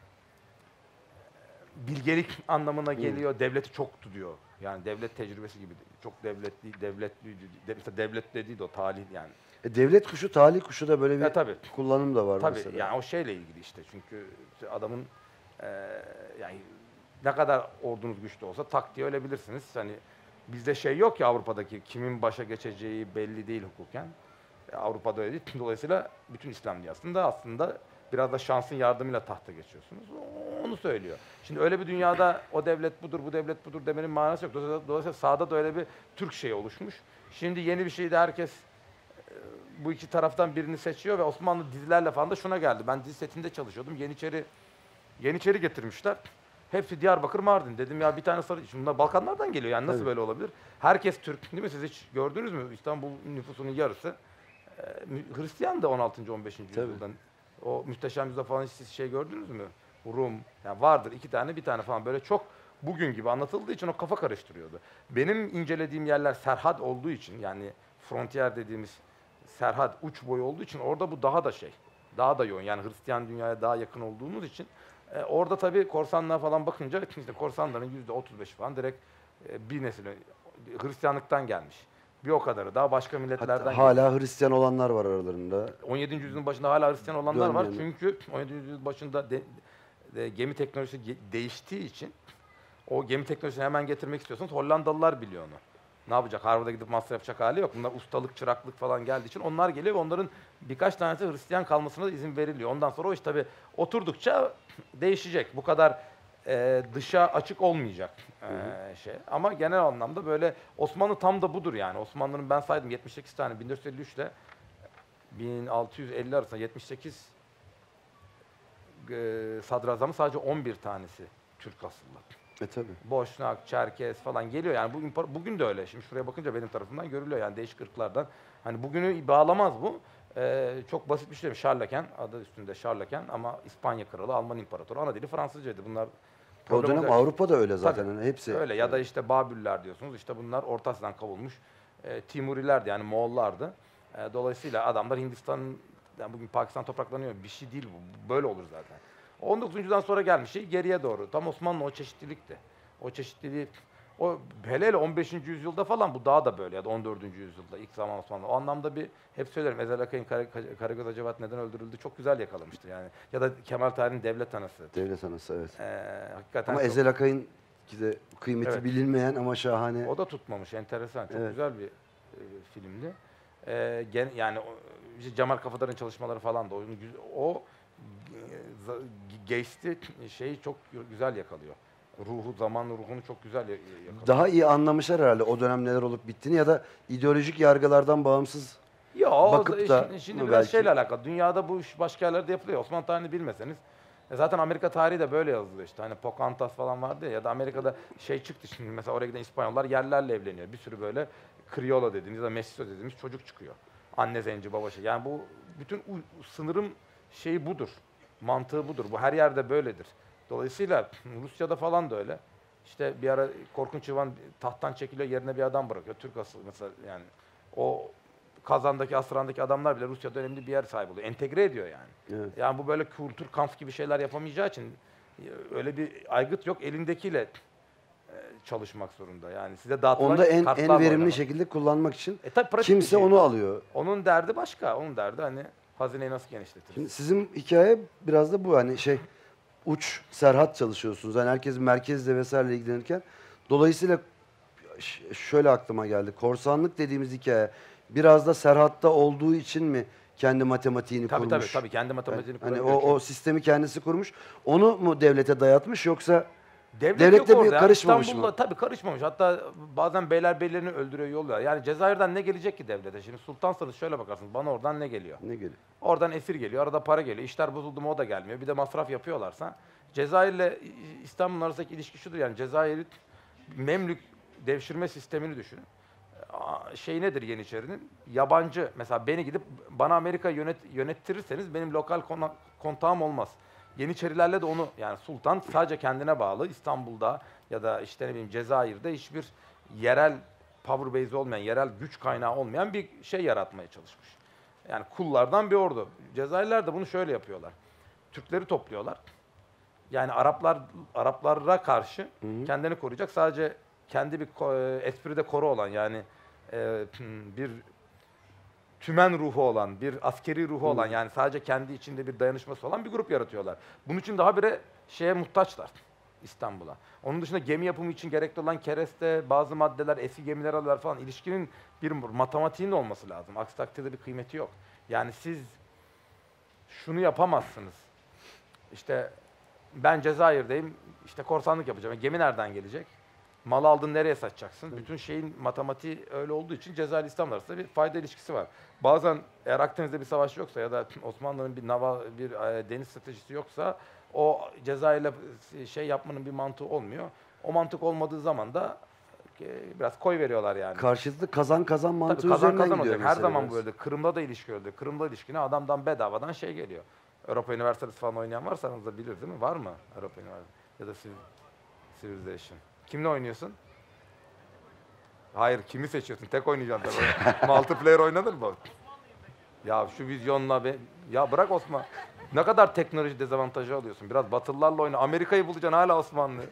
bilgelik anlamına geliyor. Devleti çok tutuyor. Yani devlet tecrübesi gibi. Çok devletli, devletli, de, mesela devlet dediği de o talih yani. E, devlet kuşu, talih kuşu da böyle bir Ya tabii. kullanım da var Tabii mesela. yani o şeyle ilgili işte. Çünkü adamın e, yani ne kadar ordunuz güçlü olsa tak diye ölebilirsiniz. Hani bizde şey yok ya Avrupa'daki kimin başa geçeceği belli değil hukuken. E, Avrupa'da öyle değil. Dolayısıyla bütün İslam dünyasında aslında biraz da şansın yardımıyla tahta geçiyorsunuz. Onu söylüyor. Şimdi öyle bir dünyada o devlet budur, bu devlet budur demenin manası yok. Dolayısıyla, dolayısıyla sahada da öyle bir Türk şeyi oluşmuş. Şimdi yeni bir şeyde herkes e, bu iki taraftan birini seçiyor ve Osmanlı dizilerle falan da şuna geldi. Ben dizi setinde çalışıyordum. Yeniçeri Yeniçeri getirmişler. Hepsi Diyarbakır, Mardin. Dedim ya bir tane sarı... Şimdi bunlar Balkanlardan geliyor yani nasıl Tabii. böyle olabilir? Herkes Türk değil mi? Siz hiç gördünüz mü? İstanbul nüfusunun yarısı e, Hristiyan da on altıncı on beşinci Tabii. yüzyıldan. O Muhteşem Yüzyılda falan hiç siz şey gördünüz mü? Rum. Yani vardır iki tane bir tane falan böyle çok bugün gibi anlatıldığı için o kafa karıştırıyordu. Benim incelediğim yerler Serhad olduğu için yani frontier dediğimiz Serhad uç boyu olduğu için orada bu daha da şey. Daha da yoğun. Yani Hristiyan dünyaya daha yakın olduğumuz için e, orada tabii korsanlığa falan bakınca işte korsanların yüzde otuz beşi falan direkt e, bir nesil Hristiyanlıktan gelmiş. Bir o kadarı daha başka milletlerden Hatta geliyor. hala Hristiyan olanlar var aralarında. on yedinci yüzyılın başında hala Hristiyan olanlar var. Dönmeyen. Çünkü on yedinci yüzyılın başında de, de, gemi teknolojisi ge- değiştiği için o gemi teknolojisini hemen getirmek istiyorsanız Hollandalılar biliyor onu. Ne yapacak? Harvard'a gidip master yapacak hali yok. Bunlar ustalık, çıraklık falan geldiği için onlar geliyor ve onların birkaç tanesi Hristiyan kalmasına da izin veriliyor. Ondan sonra o iş tabii oturdukça değişecek. Bu kadar e, dışa açık olmayacak e, şey. Ama genel anlamda böyle Osmanlı tam da budur yani. Osmanlı'nın ben saydım yetmiş sekiz tane bin dört yüz elli üç ile bin altı yüz elli arasında yetmiş sekiz e, sadrazamı sadece on bir tanesi Türk asıllı. E tabii. Boşnak, Çerkez falan geliyor yani bu impar- bugün de öyle. Şimdi şuraya bakınca benim tarafımdan görülüyor yani değişik ırklardan. Hani bugünü bağlamaz bu. Ee, çok basit bir şey. Şarlaken adı üstünde Şarlaken ama İspanya kralı, Alman imparatoru. Ana dili Fransızcaydı. Bunlar O problem dönem olacak. Avrupa'da öyle zaten. Tabii, hani hepsi. öyle ya da işte Babüller diyorsunuz. İşte bunlar Orta Asya'dan kavulmuş e, Timurilerdi yani Moğollardı. E, dolayısıyla adamlar Hindistan'ın yani bugün Pakistan topraklanıyor. Bir şey değil bu. Böyle olur zaten. on dokuzuncu yüzyıldan sonra gelmiş şey geriye doğru. Tam Osmanlı o çeşitlilikti. O çeşitliliği o hele hele on beşinci yüzyılda falan bu daha da böyle ya da on dördüncü yüzyılda ilk zaman Osmanlı. O anlamda bir hep söylerim Ezel Akay'ın Kar- Kar- Karagöz Hacevat neden öldürüldü çok güzel yakalamıştır yani. Ya da Kemal Tahir'in Devlet Anası. Devlet anası evet. Ee, hakikaten Ama çok- Ezel Akay'ın ki de kıymeti Evet. bilinmeyen ama şahane. o da tutmamış enteresan çok Evet. güzel bir e, filmdi. Ee, gen, yani o, işte Cemal Kafadar'ın çalışmaları falan da o, o e, za- Geist'i şeyi çok güzel yakalıyor. Ruhu, zaman ruhunu çok güzel ya- yakalıyor. Daha iyi anlamışlar herhalde o dönem neler olup bittiğini ya da ideolojik yargılardan bağımsız. Ya o bakıp da- da şimdi, şimdi mı biraz belki? şeyle alakalı. Dünyada bu iş başka yerlerde yapılıyor. Osmanlı tarihini bilmeseniz. E zaten Amerika tarihi de böyle yazılıyor işte. Hani Pocahontas falan vardı ya, ya da Amerika'da şey çıktı şimdi mesela oraya giden İspanyollar yerlerle evleniyor. Bir sürü böyle Criollo dediğimiz ya da Mestizo dediğimiz çocuk çıkıyor. Anne zenci baba şey. Yani bu bütün u- sınırım şeyi budur. Mantığı budur. Bu her yerde böyledir. Dolayısıyla Rusya'da falan da öyle. İşte bir ara Korkunç İvan tahttan çekiliyor yerine bir adam bırakıyor. Türk asıllı mesela yani. O Kazan'daki, Asran'daki adamlar bile Rusya'da önemli bir yer sahibi oluyor. Entegre ediyor yani. Evet. Yani bu böyle kültür kamp gibi şeyler yapamayacağı için e, öyle bir aygıt yok. Elindekiyle e, çalışmak zorunda. Yani size dağıtılan Onda en kartlarla en verimli oynamak. şekilde kullanmak için E tabii pratik bir kimse şey. onu alıyor. Onun derdi başka. Onun derdi hani hazineyi nasıl genişletiriz? Şimdi sizin hikaye biraz da bu hani şey uç Serhat çalışıyorsunuz. Hani herkes merkezle vesaire ilgilenirken dolayısıyla ş- şöyle aklıma geldi. Korsanlık dediğimiz hikaye biraz da Serhat'ta olduğu için mi kendi matematiğini Tabii tabii kurmuş? tabii kendi matematiğini Hani kurabiliyor. o, o sistemi kendisi kurmuş. Onu mu devlete dayatmış yoksa Devlet, Devlet yok de bir orada. karışmamış mı? İstanbul'da tabii karışmamış. Hatta bazen beyler beylerini öldürüyor, yolluyor. Yani Cezayir'den ne gelecek ki devlete? Şimdi sultansanız şöyle bakarsınız. Bana oradan ne geliyor? ne geliyor? Oradan esir geliyor, arada para geliyor. İşler bozuldu mu o da gelmiyor. Bir de masraf yapıyorlarsa. Cezayir'le İstanbul'un arasındaki ilişki şudur yani. Cezayir'in Memlük devşirme sistemini düşünün. Aa, Şey nedir Yeniçeri'nin? Yabancı. Mesela beni gidip bana Amerika yönet, yönettirirseniz benim lokal kona- kontağım olmaz. Yeniçerilerle de onu yani sultan sadece kendine bağlı İstanbul'da ya da işte ne bileyim Cezayir'de hiçbir yerel power base olmayan, yerel güç kaynağı olmayan bir şey yaratmaya çalışmış. Yani kullardan bir ordu. Cezayirliler de bunu şöyle yapıyorlar. Türkleri topluyorlar. Yani Araplar Araplara karşı kendini koruyacak sadece kendi bir ko- e, espride koru olan yani e, bir tümen ruhu olan, bir askeri ruhu olan yani sadece kendi içinde bir dayanışması olan bir grup yaratıyorlar. Bunun için daha bire şeye muhtaçlar İstanbul'a. Onun dışında gemi yapımı için gerekli olan kereste, bazı maddeler, eski gemiler alıyorlar falan. İlişkinin bir matematiğinin olması lazım. Aksi takdirde bir kıymeti yok. Yani siz şunu yapamazsınız. İşte ben Cezayir'deyim, işte korsanlık yapacağım. E, gemi nereden gelecek? Mal aldın nereye satacaksın? Hı. Bütün şeyin matematiği öyle olduğu için Cezayir İslam arasında bir fayda ilişkisi var. Bazen eğer Akdeniz'de bir savaş yoksa ya da Osmanlı'nın bir naval bir e, deniz stratejisi yoksa o Cezayir'le şey yapmanın bir mantığı olmuyor. O mantık olmadığı zaman da e, biraz koy veriyorlar yani. Karşılıklı kazan kazan mantığı Tabii kazan üzerinden kazan gidiyor olacak. Her zaman biraz. böyle. Kırım'da da ilişki öyle. Kırım'da ilişkine adamdan bedavadan şey geliyor. Europa Universalis falan oynayan varsa aranızda bilir değil mi? Var mı Europa Universalis? Ya da Civilization. Kimle oynuyorsun? Hayır, kimi seçiyorsun? Tek oynayacaksın tabii. Multiplayer oynanır mı? Ya şu vizyonla be... Ya bırak Osman. Ne kadar teknoloji dezavantajı alıyorsun. Biraz Batılılarla oyna. Amerika'yı bulacaksın hala Osmanlı.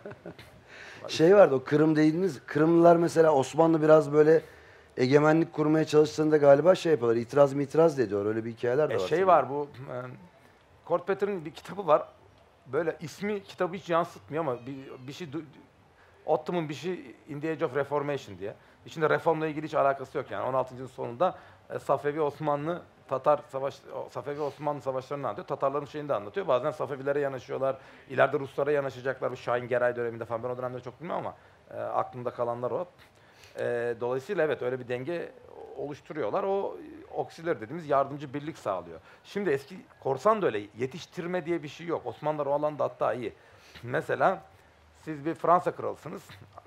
Şey vardı, o Kırım dediniz. Kırımlılar mesela Osmanlı biraz böyle egemenlik kurmaya çalıştığında galiba şey yapıyorlar. İtiraz mı itiraz da ediyor. Öyle bir hikayeler de E var. şey tabii. var bu... E, Kurt Petter'ın bir kitabı var. Böyle ismi kitabı hiç yansıtmıyor ama bir, bir şey... Ottoman bir şey in the Age of Reformation diye. İçinde reformla ilgili hiç alakası yok yani. on altıncı yüzyılın sonunda e, Safevi Osmanlı Tatar savaş Safevi Osmanlı savaşlarını anlatıyor. Tatarların şeyini de anlatıyor. Bazen Safevilere yanaşıyorlar. İleride Ruslara yanaşacaklar. Bu Şahin Geray döneminde falan. Ben o dönemde çok bilmem ama e, aklımda kalanlar o. E, dolayısıyla evet öyle bir denge oluşturuyorlar. O auxiliary dediğimiz yardımcı birlik sağlıyor. Şimdi eski korsan da öyle. Yetiştirme diye bir şey yok. Osmanlılar o alanda hatta iyi. Mesela siz bir Fransa kralısınız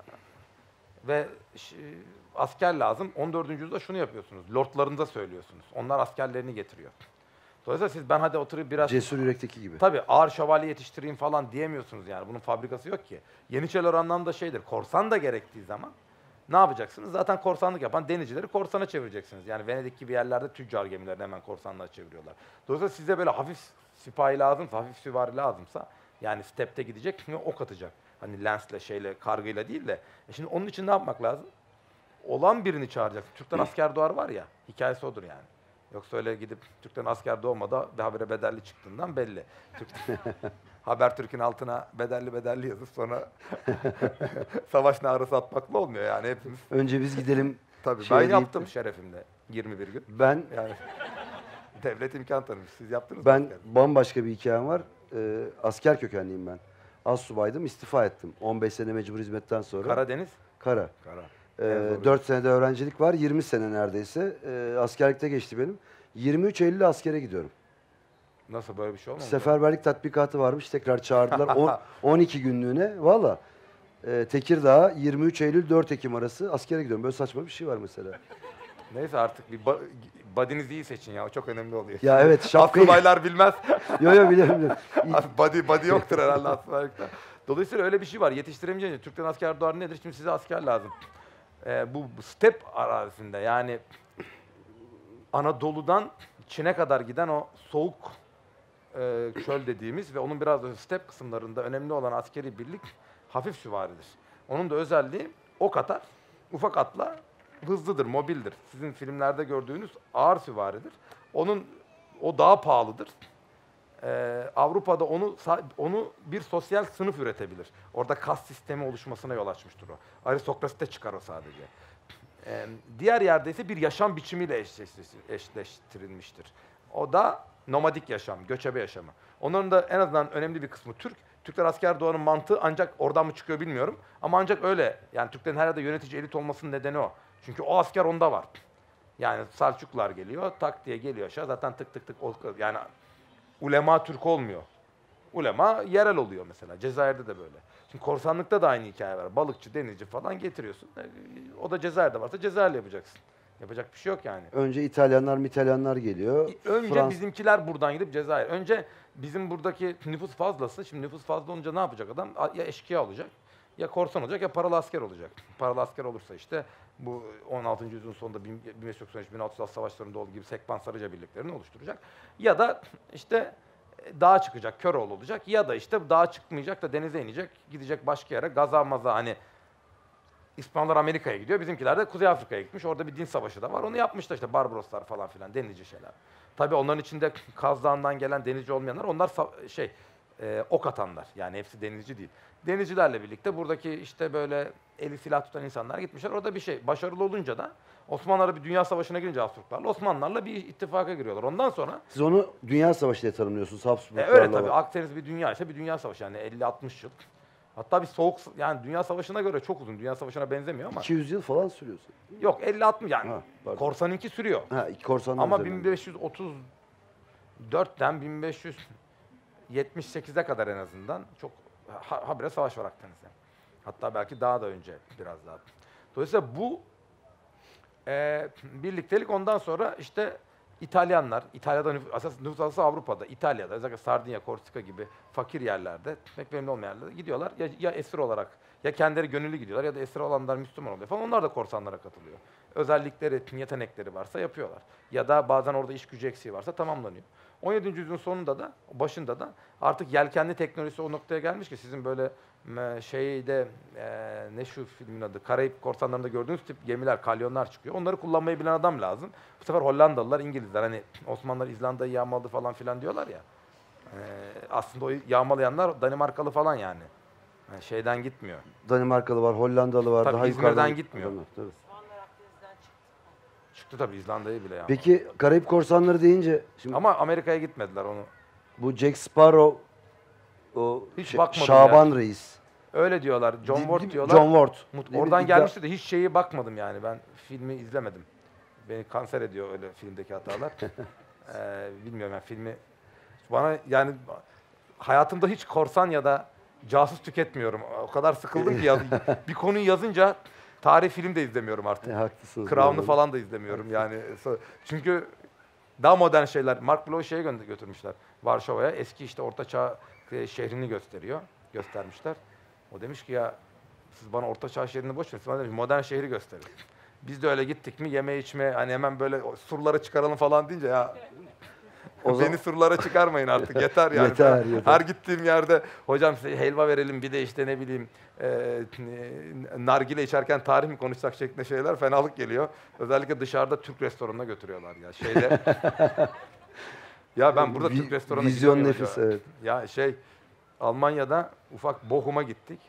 ve asker lazım. on dördüncü yüzyılda şunu yapıyorsunuz. Lordlarınıza söylüyorsunuz. Onlar askerlerini getiriyor. Dolayısıyla siz ben hadi oturup biraz... Cesur Yürek'teki gibi. Tabii ağır şövalye yetiştireyim falan diyemiyorsunuz yani. Bunun fabrikası yok ki. Yeniçeriler anlamda şeydir. Korsan da gerektiği zaman ne yapacaksınız? Zaten korsanlık yapan denizcileri korsana çevireceksiniz. Yani Venedik gibi yerlerde tüccar gemilerini hemen korsanlığa çeviriyorlar. Dolayısıyla size böyle hafif sipahi lazımsa, hafif süvari lazımsa yani stepte gidecek ve ok atacak. Hani lensle, şeyle, kargıyla değil de. E şimdi onun için ne yapmak lazım? Olan birini çağıracaksın. Türk'ten asker doğar var ya, hikayesi odur yani. Yoksa öyle gidip Türk'ten asker doğmadı, bir habere bedelli çıktığından belli. Türk, Habertürk'ün altına bedelli bedelli yazıp sonra savaş narası atmakla olmuyor yani hepimiz. Önce biz gidelim. Tabii şey ben deyip- yaptım şerefimle yirmi bir gün. Ben Yani devlet imkan tanımış. Siz yaptınız mı? ben asker? bambaşka bir hikayem var. Ee, asker kökenliyim ben. Assubaydım, istifa ettim. on beş sene mecbur hizmetten sonra. Karadeniz? Kara. Kara. Ee, zor dört senede öğrencilik var, yirmi sene neredeyse. Ee, askerlikte geçti benim. yirmi üç Eylül'de askere gidiyorum. Nasıl böyle bir şey olmadı? Seferberlik tatbikatı varmış, tekrar çağırdılar. On- on iki günlüğüne, valla. Ee, Tekirdağ, yirmi üç Eylül dört Ekim arası askere gidiyorum. Böyle saçma bir şey var mesela. Neyse artık bir ba- body'nizi iyi seçin ya. O çok önemli oluyor. Ya evet, şapkayı... Astsubaylar bilmez. Yo yo biliyorum. biliyorum. body, body yoktur herhalde astsubaylıkta. Dolayısıyla öyle bir şey var. Yetiştiremeyince Türk'ten asker doğar nedir? Şimdi size asker lazım. Ee, bu bu step arazisinde yani Anadolu'dan Çin'e kadar giden o soğuk e, çöl dediğimiz ve onun biraz da step kısımlarında önemli olan askeri birlik hafif süvaridir. Onun da özelliği ok atar, ufak atla hızlıdır, mobildir. Sizin filmlerde gördüğünüz ağır süvaridir. Onun o daha pahalıdır. Ee, Avrupa'da onu onu bir sosyal sınıf üretebilir. Orada kas sistemi oluşmasına yol açmıştır o. Aristokraside çıkar o sadece. Ee, diğer yerde ise bir yaşam biçimiyle eşleştirilmiştir. O da nomadik yaşam, göçebe yaşamı. Onların da en azından önemli bir kısmı Türk. Türkler asker doğanın mantığı ancak oradan mı çıkıyor bilmiyorum. Ama ancak öyle. Yani Türklerin her yerde yönetici elit olmasının nedeni o. Çünkü o asker onda var. Yani Selçuklular geliyor, tak diye geliyor aşağı. Zaten tık tık tık yani ulema Türk olmuyor. Ulema yerel oluyor mesela. Cezayir'de de böyle. Şimdi korsanlıkta da aynı hikaye var. Balıkçı, denizci falan getiriyorsun. O da Cezayir'de varsa Cezayir'le yapacaksın. Yapacak bir şey yok yani. Önce İtalyanlar, İtalyanlar geliyor. Önce Frans- bizimkiler buradan gidip Cezayir. Önce bizim buradaki nüfus fazlası. Şimdi nüfus fazla olunca ne yapacak adam? Ya eşkıya olacak, ya korsan olacak, ya paralı asker olacak. Paralı asker olursa işte bu on altıncı yüzyılın sonunda bin beş yüz doksan üç bin altı yüz savaşlarında olduğu gibi Sekban Sarıca birliklerini oluşturacak. Ya da işte dağa çıkacak, Köroğlu olacak. Ya da işte dağa çıkmayacak da denize inecek, gidecek başka yere. Gaza maza hani İspanyollar Amerika'ya gidiyor. Bizimkiler de Kuzey Afrika'ya gitmiş. Orada bir din savaşı da var. Onu yapmışlar işte Barbaroslar falan filan denizci şeyler. Tabii onların içinde Kaz Dağı'ndan gelen denizci olmayanlar onlar şey e, ok atanlar. Yani hepsi denizci değil. Denizcilerle birlikte buradaki işte böyle eli silah tutan insanlar gitmişler. Orada bir şey başarılı olunca da Osmanlılar bir dünya savaşına girince Habsburglarla Osmanlılarla bir ittifaka giriyorlar. Ondan sonra Siz onu Dünya Savaşı diye tanımlıyorsunuz e, Habsburglarla. öyle tabii olan. Akdeniz bir dünya ise bir dünya savaşı yani elli altmış yıl. Hatta bir soğuk yani dünya savaşına göre çok uzun. Dünya savaşına benzemiyor ama iki yüz yıl falan sürüyorsun. yok elli altmış yani Ha, pardon. korsanınki sürüyor. Ha, iki korsanlar Ama üzerinden. bin beş yüz otuz dörtten bin beş yüz yetmiş sekize kadar en azından çok ha, habire savaş var Akdeniz'de. Hatta belki daha da önce biraz daha. Dolayısıyla bu e, birliktelik ondan sonra işte İtalyanlar, İtalya'da nüfus, asas nüfus alası Avrupa'da, İtalya'da, özellikle Sardinya, Korsika gibi fakir yerlerde, pek verimli olmayan yerlerde gidiyorlar. Ya, ya esir olarak, ya kendileri gönüllü gidiyorlar ya da esir olanlar Müslüman oluyor falan. Onlar da korsanlara katılıyor. Özellikleri, yetenekleri varsa yapıyorlar. Ya da bazen orada iş gücü eksiği varsa tamamlanıyor. on yedinci yüzyılın sonunda da, başında da artık yelkenli teknolojisi o noktaya gelmiş ki sizin böyle m, şeyde e, ne şu filmin adı, Karayip korsanlarında gördüğünüz tip gemiler, kalyonlar çıkıyor. Onları kullanmayı bilen adam lazım. Bu sefer Hollandalılar, İngilizler hani Osmanlılar İzlanda'yı yağmaladı falan filan diyorlar ya. E, aslında o yağmalayanlar Danimarkalı falan yani. Yani şeyden gitmiyor. Danimarkalı var, Hollandalı var. Tabii daha İzmir'den yukarıdan gitmiyor. adamlar, tabii. Osmanlılar Akdeniz'den çıktı. Çıktı tabii İzlanda'yı bile yani. Peki Karayip korsanları deyince şimdi Ama Amerika'ya gitmediler onu. bu Jack Sparrow o Hiç şey- bakmadım Şaban Reis. Öyle diyorlar. John Di- Ward di- diyorlar. John Ward. Mut- Değil mi? Oradan İddia- gelmişti de hiç şeyi bakmadım yani. Ben filmi izlemedim. Beni kanser ediyor öyle filmdeki hatalar. ee, bilmiyorum yani filmi. Bana yani hayatımda hiç korsan ya da casus tüketmiyorum. O kadar sıkıldım ki yaz- bir konuyu yazınca tarih film de izlemiyorum artık. E, haklısınız. Crown'u doğru. falan da izlemiyorum yani. So- Çünkü daha modern şeyler. Mark Bloch'u şeye gö- götürmüşler. Varşova'ya. Eski işte Orta Çağ e, şehrini gösteriyor. Göstermişler. O demiş ki ya siz bana Orta Çağ şehrini boş verin. Siz bana demiş, modern şehri gösterin. Biz de öyle gittik mi yeme içme hani hemen böyle o surlara çıkaralım falan deyince ya O zaman- beni surlara çıkarmayın artık yeter yani. Yeter, Ben yeter. Her gittiğim yerde hocam size helva verelim bir de işte ne bileyim e, n- nargile içerken tarih mi konuşsak şeklinde şeyler fenalık geliyor. Özellikle dışarıda Türk restoranına götürüyorlar ya şeyde. Ya ben burada Vi- Türk restoranına vizyon gidiyorum nefis, ya. evet. Ya şey Almanya'da ufak Bochum'a gittik.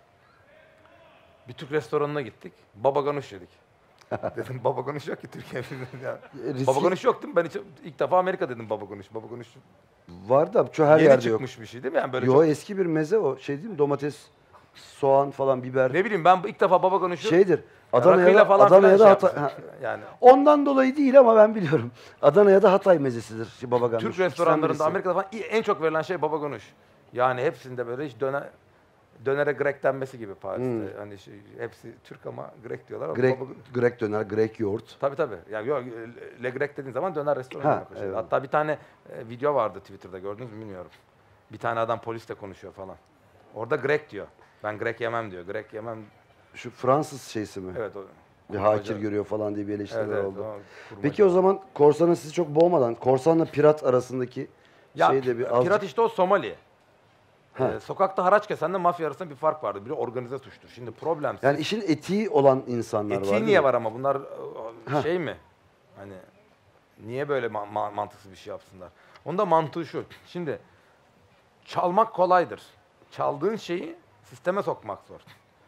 Bir Türk restoranına gittik. Baba ganoush yedik. Dedim baba ganoush yok ki Türkiye'de. Ya. E, riski- Baba ganoush yok değil mi? Ben hiç, ilk defa Amerika dedim baba ganoush. Baba ganoush Var da şu her yeni yerde yok. çıkmış bir şey değil mi? Yani böyle Yo çok- eski bir meze o. Şey değil mi? Domates, soğan falan, biber. ne bileyim ben ilk defa baba ganouşu Şeydir. Adana'ya rakıyla da, falan Adana'ya filan da şey Hatay. yapmış. ha, Yani Ondan dolayı değil ama ben biliyorum. Adana'ya da Hatay mezesidir şu baba ganoush. Türk İkisinden restoranlarında birisi. Amerika'da falan en çok verilen şey baba ganoush. Yani hepsinde böyle hiç döner dönere Grek denmesi gibi Paris'te. Hani şey, hepsi Türk ama Grek diyorlar. Ama Grek, baba- Grek döner, Grek yoğurt. Tabii tabii. Yani yok, Le Grec dediğin zaman döner restoranı Ha, demek o şey. evet. Hatta bir tane e, video vardı Twitter'da gördünüz mü bilmiyorum. Bir tane adam polisle konuşuyor falan. Orada Grek diyor. Ben Grek yemem diyor. Grek yemem. Şu Fransız şeysi mi? Evet o. Bir kurmaca. hakir görüyor falan diye bir eleştiriler Evet, evet, oldu. o kurmaca. Peki o zaman korsanın sizi çok boğmadan, korsanla pirat arasındaki Ya şeyi de bir azıcık... pirat işte o Somali. Ha. Ee, sokakta haraç kesenle mafya arasında bir fark vardı. Biri organize suçtur. Şimdi problem Yani işin etiği olan insanlar var. etiği değil niye mi? var ama bunlar e, Ha. şey mi? Hani niye böyle ma- ma- mantıksız bir şey yapsınlar? Onda mantığı şu. Şimdi çalmak kolaydır. Çaldığın şeyi sisteme sokmak zor.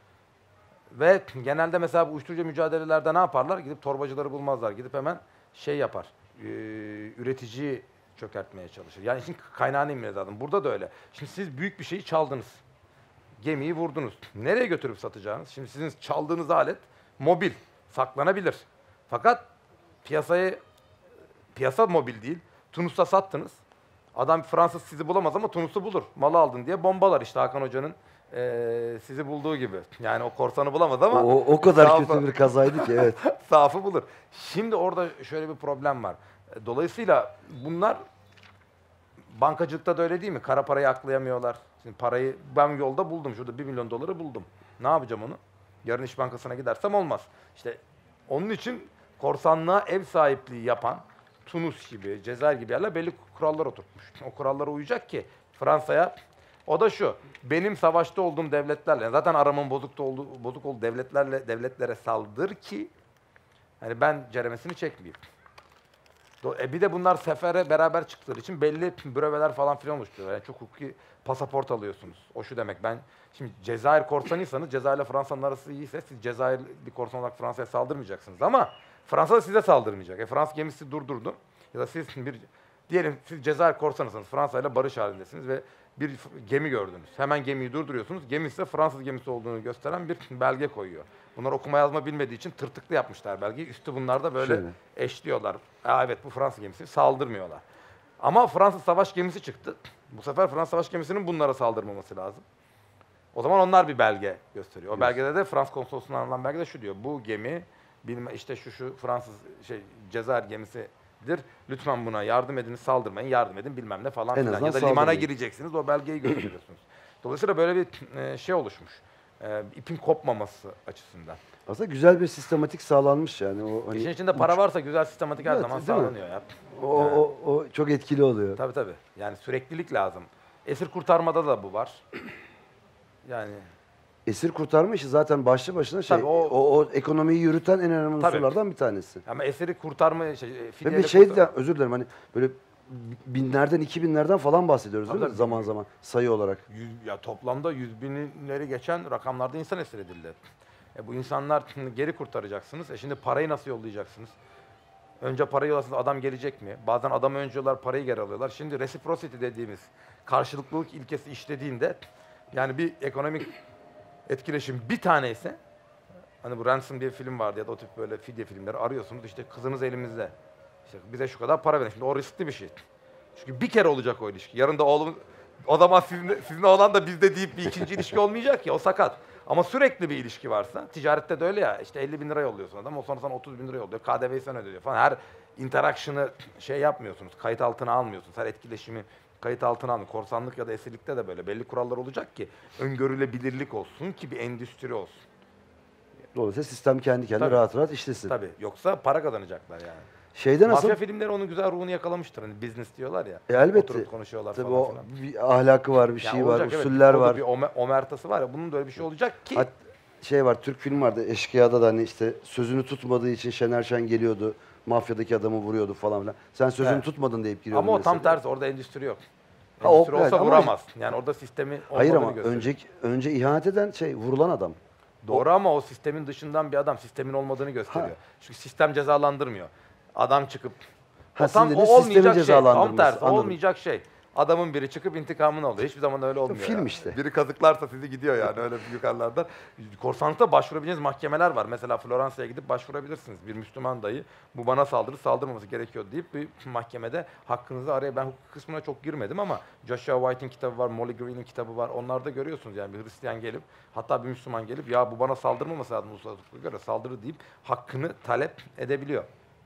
Ve genelde mesela bu uyuşturucu mücadelelerde ne yaparlar? Gidip torbacıları bulmazlar. Gidip hemen şey yapar. E, üreticiyi çökertmeye çalışır. Yani işin kaynağını inmeye lazım. Burada da öyle. Şimdi siz büyük bir şeyi çaldınız. Gemiyi vurdunuz. Nereye götürüp satacağınız? Şimdi sizin çaldığınız alet mobil, saklanabilir. Fakat piyasayı piyasa mobil değil. Tunus'ta sattınız. Adam Fransız sizi bulamaz ama Tunus'u bulur. Malı aldın diye bombalar işte Hakan Hoca'nın eee, sizi bulduğu gibi. Yani o korsanı bulamaz ama O, o kadar safı- kötü bir kazaydı ki evet. safı bulur. Şimdi orada şöyle bir problem var. Dolayısıyla bunlar bankacılıkta da öyle değil mi? Kara parayı aklayamıyorlar. Şimdi parayı ben yolda buldum. Şurada bir milyon doları buldum. Ne yapacağım onu? Yarın İş Bankası'na gidersem olmaz. İşte onun için korsanlığa ev sahipliği yapan Tunus gibi, Cezayir gibi yerler belli kurallar oturtmuş. O kurallara uyacak ki Fransa'ya o da şu. Benim savaşta olduğum devletlerle zaten aramın bozukta olduğu bozuk olduğu devletlerle devletlere saldır ki hani ben ceremesini çekmeyeyim. Do- E bir de bunlar sefere beraber çıktıkları için belli büreveler falan filan oluşturuyor. Yani çok hukuki pasaport alıyorsunuz. O şu demek, ben şimdi Cezayir korsanıysanız, Cezayir ile Fransa'nın arası iyiyse siz Cezayir bir korsan olarak Fransa'ya saldırmayacaksınız. Ama Fransa da size saldırmayacak. E Fransız gemisi durdurdu. Ya da siz bir, diyelim siz Cezayir korsanısınız, Fransa ile barış halindesiniz ve bir f- gemi gördünüz. Hemen gemiyi durduruyorsunuz. Gemi ise Fransız gemisi olduğunu gösteren bir belge koyuyor. Bunlar okuma yazma bilmediği için tırtıklı yapmışlar belgeyi. Üstü bunlar da böyle Şöyle. eşliyorlar. Aa, evet bu Fransız gemisi, saldırmıyorlar. Ama Fransız savaş gemisi çıktı. Bu sefer Fransız savaş gemisinin bunlara saldırmaması lazım. O zaman onlar bir belge gösteriyor. O Yes. belgede de Fransız konsolosluğundan alınan belgede şu diyor. Bu gemi bilme işte şu şu Fransız şey Cezayir gemisidir. Lütfen buna yardım edin, saldırmayın, yardım edin bilmem ne falan En filan. azından Ya da limana saldırmayın. gireceksiniz, o belgeyi gösteriyorsunuz. Dolayısıyla böyle bir e, şey oluşmuş. E, ipin kopmaması açısından. Aslında güzel bir sistematik sağlanmış yani. O, hani, İşin içinde para varsa güzel sistematik her Evet, zaman değil mi? sağlanıyor ya. o, o, o çok etkili oluyor. Tabii tabii. Yani süreklilik lazım. Esir kurtarmada da bu var. Yani Esir kurtarma işi zaten başlı başına şey, Tabii o, o- o, ekonomiyi yürüten en önemli Tabii. unsurlardan bir tanesi. ama esiri kurtarma şey, e, Ve fidyeyle bir şey kurtar- de, özür dilerim, hani böyle binlerden, iki binlerden falan bahsediyoruz Tabii değil mi? tabii. Zaman zaman sayı olarak. Yüz- ya toplamda yüz binleri geçen rakamlarda insan esir edildi. E bu insanlar şimdi geri kurtaracaksınız. E şimdi parayı nasıl yollayacaksınız? Önce parayı yollarsınız, adam gelecek mi? Bazen adamı önce yollar, parayı geri alıyorlar. Şimdi reciprocity dediğimiz karşılıklılık ilkesi işlediğinde, yani bir ekonomik etkileşim bir tane ise, hani bu Ransom diye bir film vardı ya da o tip böyle fidye filmleri arıyorsunuz, işte kızınız elimizde. İşte bize şu kadar para verin. Şimdi o riskli bir şey. Çünkü bir kere olacak o ilişki. Yarın da oğlum, o zaman sizin, sizin olan da bizde deyip bir ikinci ilişki olmayacak ya, o sakat. Ama sürekli bir ilişki varsa, ticarette de öyle ya, işte elli bin lira yolluyorsun adam, o sonra sana otuz bin lira yolluyor, K D V'yi sen ödüyor falan. Her interaction'ı şey yapmıyorsunuz, kayıt altına almıyorsunuz. Her etkileşimi kayıt altına alın. Korsanlık ya da esirlikte de böyle belli kurallar olacak ki öngörülebilirlik olsun, ki bir endüstri olsun. Dolayısıyla sistem kendi kendine Tabii. rahat rahat işlesin. Tabii, yoksa para kazanacaklar yani. Şeyde nasıl? Mafya filmleri onun güzel ruhunu yakalamıştır. Hani business diyorlar ya. E, elbette. Oturup konuşuyorlar Tabii falan o filan. bir ahlakı var, bir Yani şey var, olacak, evet. usuller O da var. Bir omer- omertası var ya, bunun da öyle bir şey olacak ki. Hat, şey var, Türk film vardı, Eşkıya'da da hani işte sözünü tutmadığı için Şener Şen geliyordu, mafyadaki adamı vuruyordu falan filan. Sen sözünü Evet. tutmadın deyip giriyordun Ama o tam mesela. tersi, orada endüstri yok. Ha, o- Endüstri evet, olsa ama- vuramaz. Yani orada sistemi Hayır olmadığını ama gösteriyor. önceki, önce ihanet eden şey vurulan adam. Doğru ama o sistemin dışından bir adam, sistemin olmadığını gösteriyor. Ha. Çünkü sistem cezalandırmıyor. Adam çıkıp Ha, o tam sizin o dediğiniz olmayacak sistemin şey. Tam cezalandırması, tersi, o anladım. olmayacak şey. Adamın biri çıkıp intikamını alıyor. Hiçbir zaman öyle olmuyor. film ya. işte. Biri kazıklarsa sizi gidiyor yani öyle yukarılardan. Korsanlıkta başvurabileceğiniz mahkemeler var. Mesela Floransa'ya gidip başvurabilirsiniz. Bir Müslüman dayı bu bana saldırı saldırmaması gerekiyor deyip bir mahkemede hakkınızı araya, ben hukuk kısmına çok girmedim ama Joshua White'in kitabı var, Molly Green'in kitabı var. Onlarda görüyorsunuz yani bir Hristiyan gelip, hatta bir Müslüman gelip ya bu bana saldırmaması lazım uluslararası hukuka göre saldırı deyip hakkını talep edebiliyor.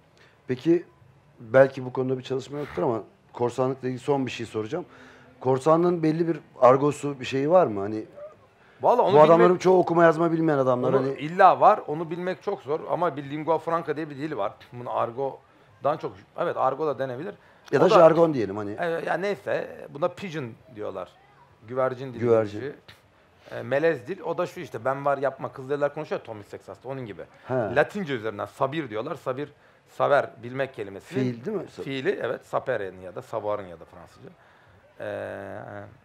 Peki belki bu konuda bir çalışma yoktur ama korsanlıkla ilgili son bir şey soracağım. Korsanlığın belli bir argosu, bir şeyi var mı? Hani Vallahi onu bu adamların bilmek- çoğu okuma yazma bilmeyen adamlar. Onu hani illa var, onu bilmek çok zor ama bir lingua franca diye bir dil var. Bunu argodan çok, evet argo da denebilir. ya da O jargon diyelim hani. E, ya neyse, buna pigeon diyorlar. Güvercin dili. Güvercin. gibi. E, melez dil, o da şu işte, ben var yapma, kızlar konuşuyor Tommy Sexas'ta onun gibi. He. Latince üzerinden sabir diyorlar. Sabir, saver, bilmek kelimesi. Fiil değil mi? Fiili, evet, saperin ya da savarın ya da Fransızca. Ee,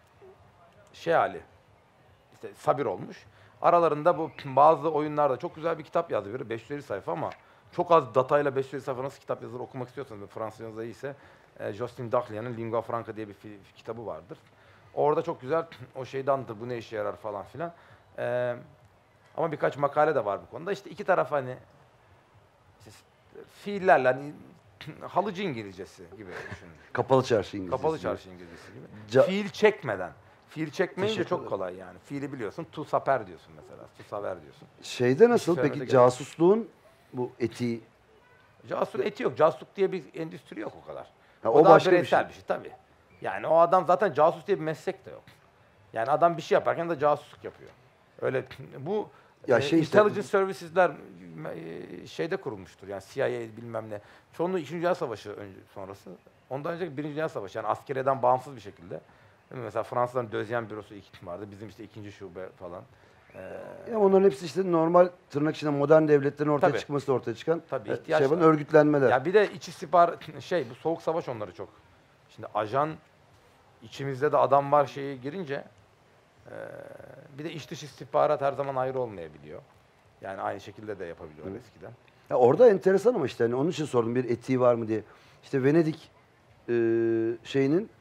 şey hali, işte sabir olmuş. Aralarında bu bazı oyunlarda çok güzel bir kitap yazdı biri, beş yüz elli sayfa ama çok az datayla beş yüz elli sayfa nasıl kitap yazılır okumak istiyorsanız, Fransızca iyiyse e, Justin Dahlia'nın Lingua Franca diye bir fi- kitabı vardır. Orada çok güzel o şeyde anlatır, bu ne işe yarar falan filan. Ee, ama birkaç makale de var bu konuda. İşte iki taraf hani işte fiillerle hani halıcı İngilizcesi gibi düşünün. Kapalı çarşı İngilizcesi. Kapalı gibi. çarşı İngilizcesi gibi. Ca- Fiil çekmeden. Fiil çekmeyince Teşekkür çok ederim. kolay yani. Fiili biliyorsun, tu saper diyorsun mesela, tu saver diyorsun. Şeyde nasıl söylemede peki gerek. casusluğun bu etiği? Casus eti yok, casusluk diye bir endüstri yok o kadar. Ha, o, o daha başka bir bireysel şey. bir şey tabii. Yani o adam zaten casus diye bir meslek de yok. Yani adam bir şey yaparken de casusluk yapıyor. Öyle bu Ya e, şey işte- intelligence services'ler e, şeyde kurulmuştur. Yani C I A bilmem ne. Çoğunluğu İkinci Dünya Savaşı önce, sonrası. Ondan önceki Birinci Dünya Savaşı. Yani askeriyeden bağımsız bir şekilde. Değil mi? Mesela Fransızların Dözyen bürosu ilk vardı. Bizim işte ikinci şube falan. Ya onların hepsi işte normal tırnak içinde modern devletlerin ortaya Tabii. çıkması ortaya çıkan Tabii, e, ihtiyaç şey yapan var. örgütlenmeler. Ya bir de iç istihbarat şey bu soğuk savaş onları çok. Şimdi ajan içimizde de adam var şeyi girince e, bir de iç dış istihbarat her zaman ayrı olmayabiliyor. Yani aynı şekilde de yapabiliyorlar eskiden. Ya orada enteresan ama işte hani onun için sordum bir etiği var mı diye. İşte Venedik e, şeyinin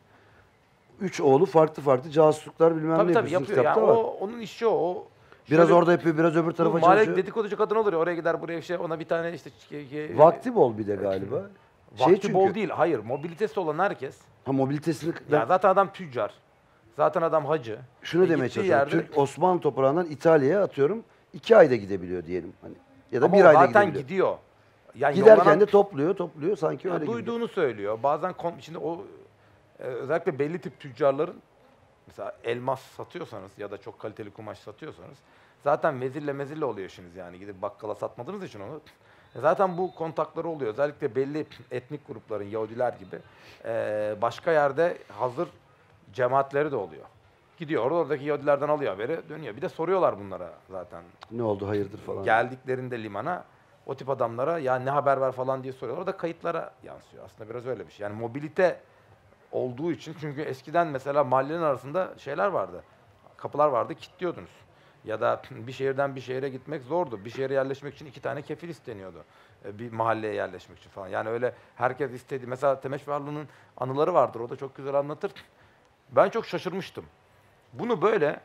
üç oğlu farklı farklı casusluklar bilmem Tabii ne tabii yapıyorsun yapıyor. Yani kitapta o var. onun işi o. o Biraz şöyle- orada yapıyor, biraz öbür bu tarafa mahalle çalışıyor. dedikoducu kadın olur ya oraya gider buraya şey ona bir tane işte e, Vakti bol bir de galiba. vakti Şey çünkü, bol değil. Hayır, mobilitesi olan herkes. ha mobilitesini Ya zaten adam tüccar. Zaten adam hacı. şunu E, demeye gittiği çalışıyorum. yerde- Türk Osmanlı toprağından İtalya'ya atıyorum iki ayda gidebiliyor diyelim. Hani ya da Ama bir o ayda zaten gidebiliyor. gidiyor. Yani Giderken yollanan- de topluyor, topluyor sanki Ya öyle gibi. duyduğunu söylüyor. Bazen kom- şimdi o e, özellikle belli tip tüccarların mesela elmas satıyorsanız ya da çok kaliteli kumaş satıyorsanız zaten vezirle mezirle oluyor işiniz yani gidip bakkala satmadığınız için onu. E, Zaten bu kontakları oluyor. Özellikle belli etnik grupların Yahudiler gibi e, başka yerde hazır cemaatleri de oluyor. Gidiyor orada oradaki Yahudilerden alıyor haberi dönüyor. Bir de soruyorlar bunlara zaten. Ne oldu hayırdır falan. Geldiklerinde limana o tip adamlara ya ne haber var falan diye soruyorlar. O da kayıtlara yansıyor. Aslında biraz öyle bir şey. Yani mobilite olduğu için çünkü eskiden mesela mahallenin arasında şeyler vardı. Kapılar vardı, kilitliyordunuz. Ya da bir şehirden bir şehre gitmek zordu. Bir şehre yerleşmek için iki tane kefil isteniyordu. E, Bir mahalleye yerleşmek için falan. Yani öyle herkes istedi. Mesela Temeşvarlı'nın anıları vardır. O da çok güzel anlatır. Ben çok şaşırmıştım. Bunu böyle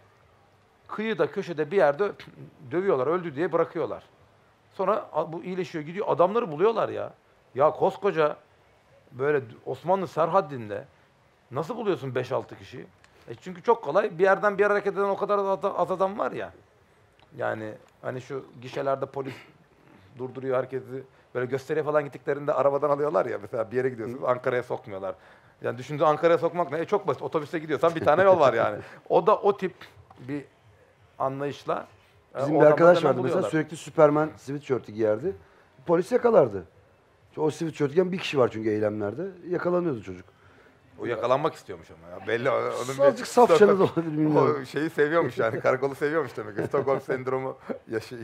kıyıda köşede bir yerde dövüyorlar, öldü diye bırakıyorlar. Sonra a- bu iyileşiyor, gidiyor. Adamları buluyorlar ya. Ya koskoca böyle Osmanlı Serhaddin'de nasıl buluyorsun beş altı kişiyi? E çünkü çok kolay. Bir yerden bir yere hareket eden o kadar az, az adam var ya. Yani hani şu gişelerde polis durduruyor herkesi. Böyle gösteriye falan gittiklerinde arabadan alıyorlar ya. Mesela bir yere gidiyorsunuz Ankara'ya sokmuyorlar. Yani düşündüğü Ankara'ya sokmak ne? E çok basit. Otobüste gidiyorsan bir tane yol var yani. O da o tip bir anlayışla e, Bizim o bir adamları arkadaş hemen vardı mesela buluyorlar. sürekli Superman sweatshirt'ü giyerdi. Polis yakalardı. O sweatshirt giyen bir kişi var çünkü eylemlerde. Yakalanıyordu çocuk. O yakalanmak istiyormuş ama ya. Belli o- onun Azıcık safçanı da olabilir bilmiyorum. o şeyi seviyormuş yani. Karakolu seviyormuş demek. ki. Stockholm sendromu yaşıyor.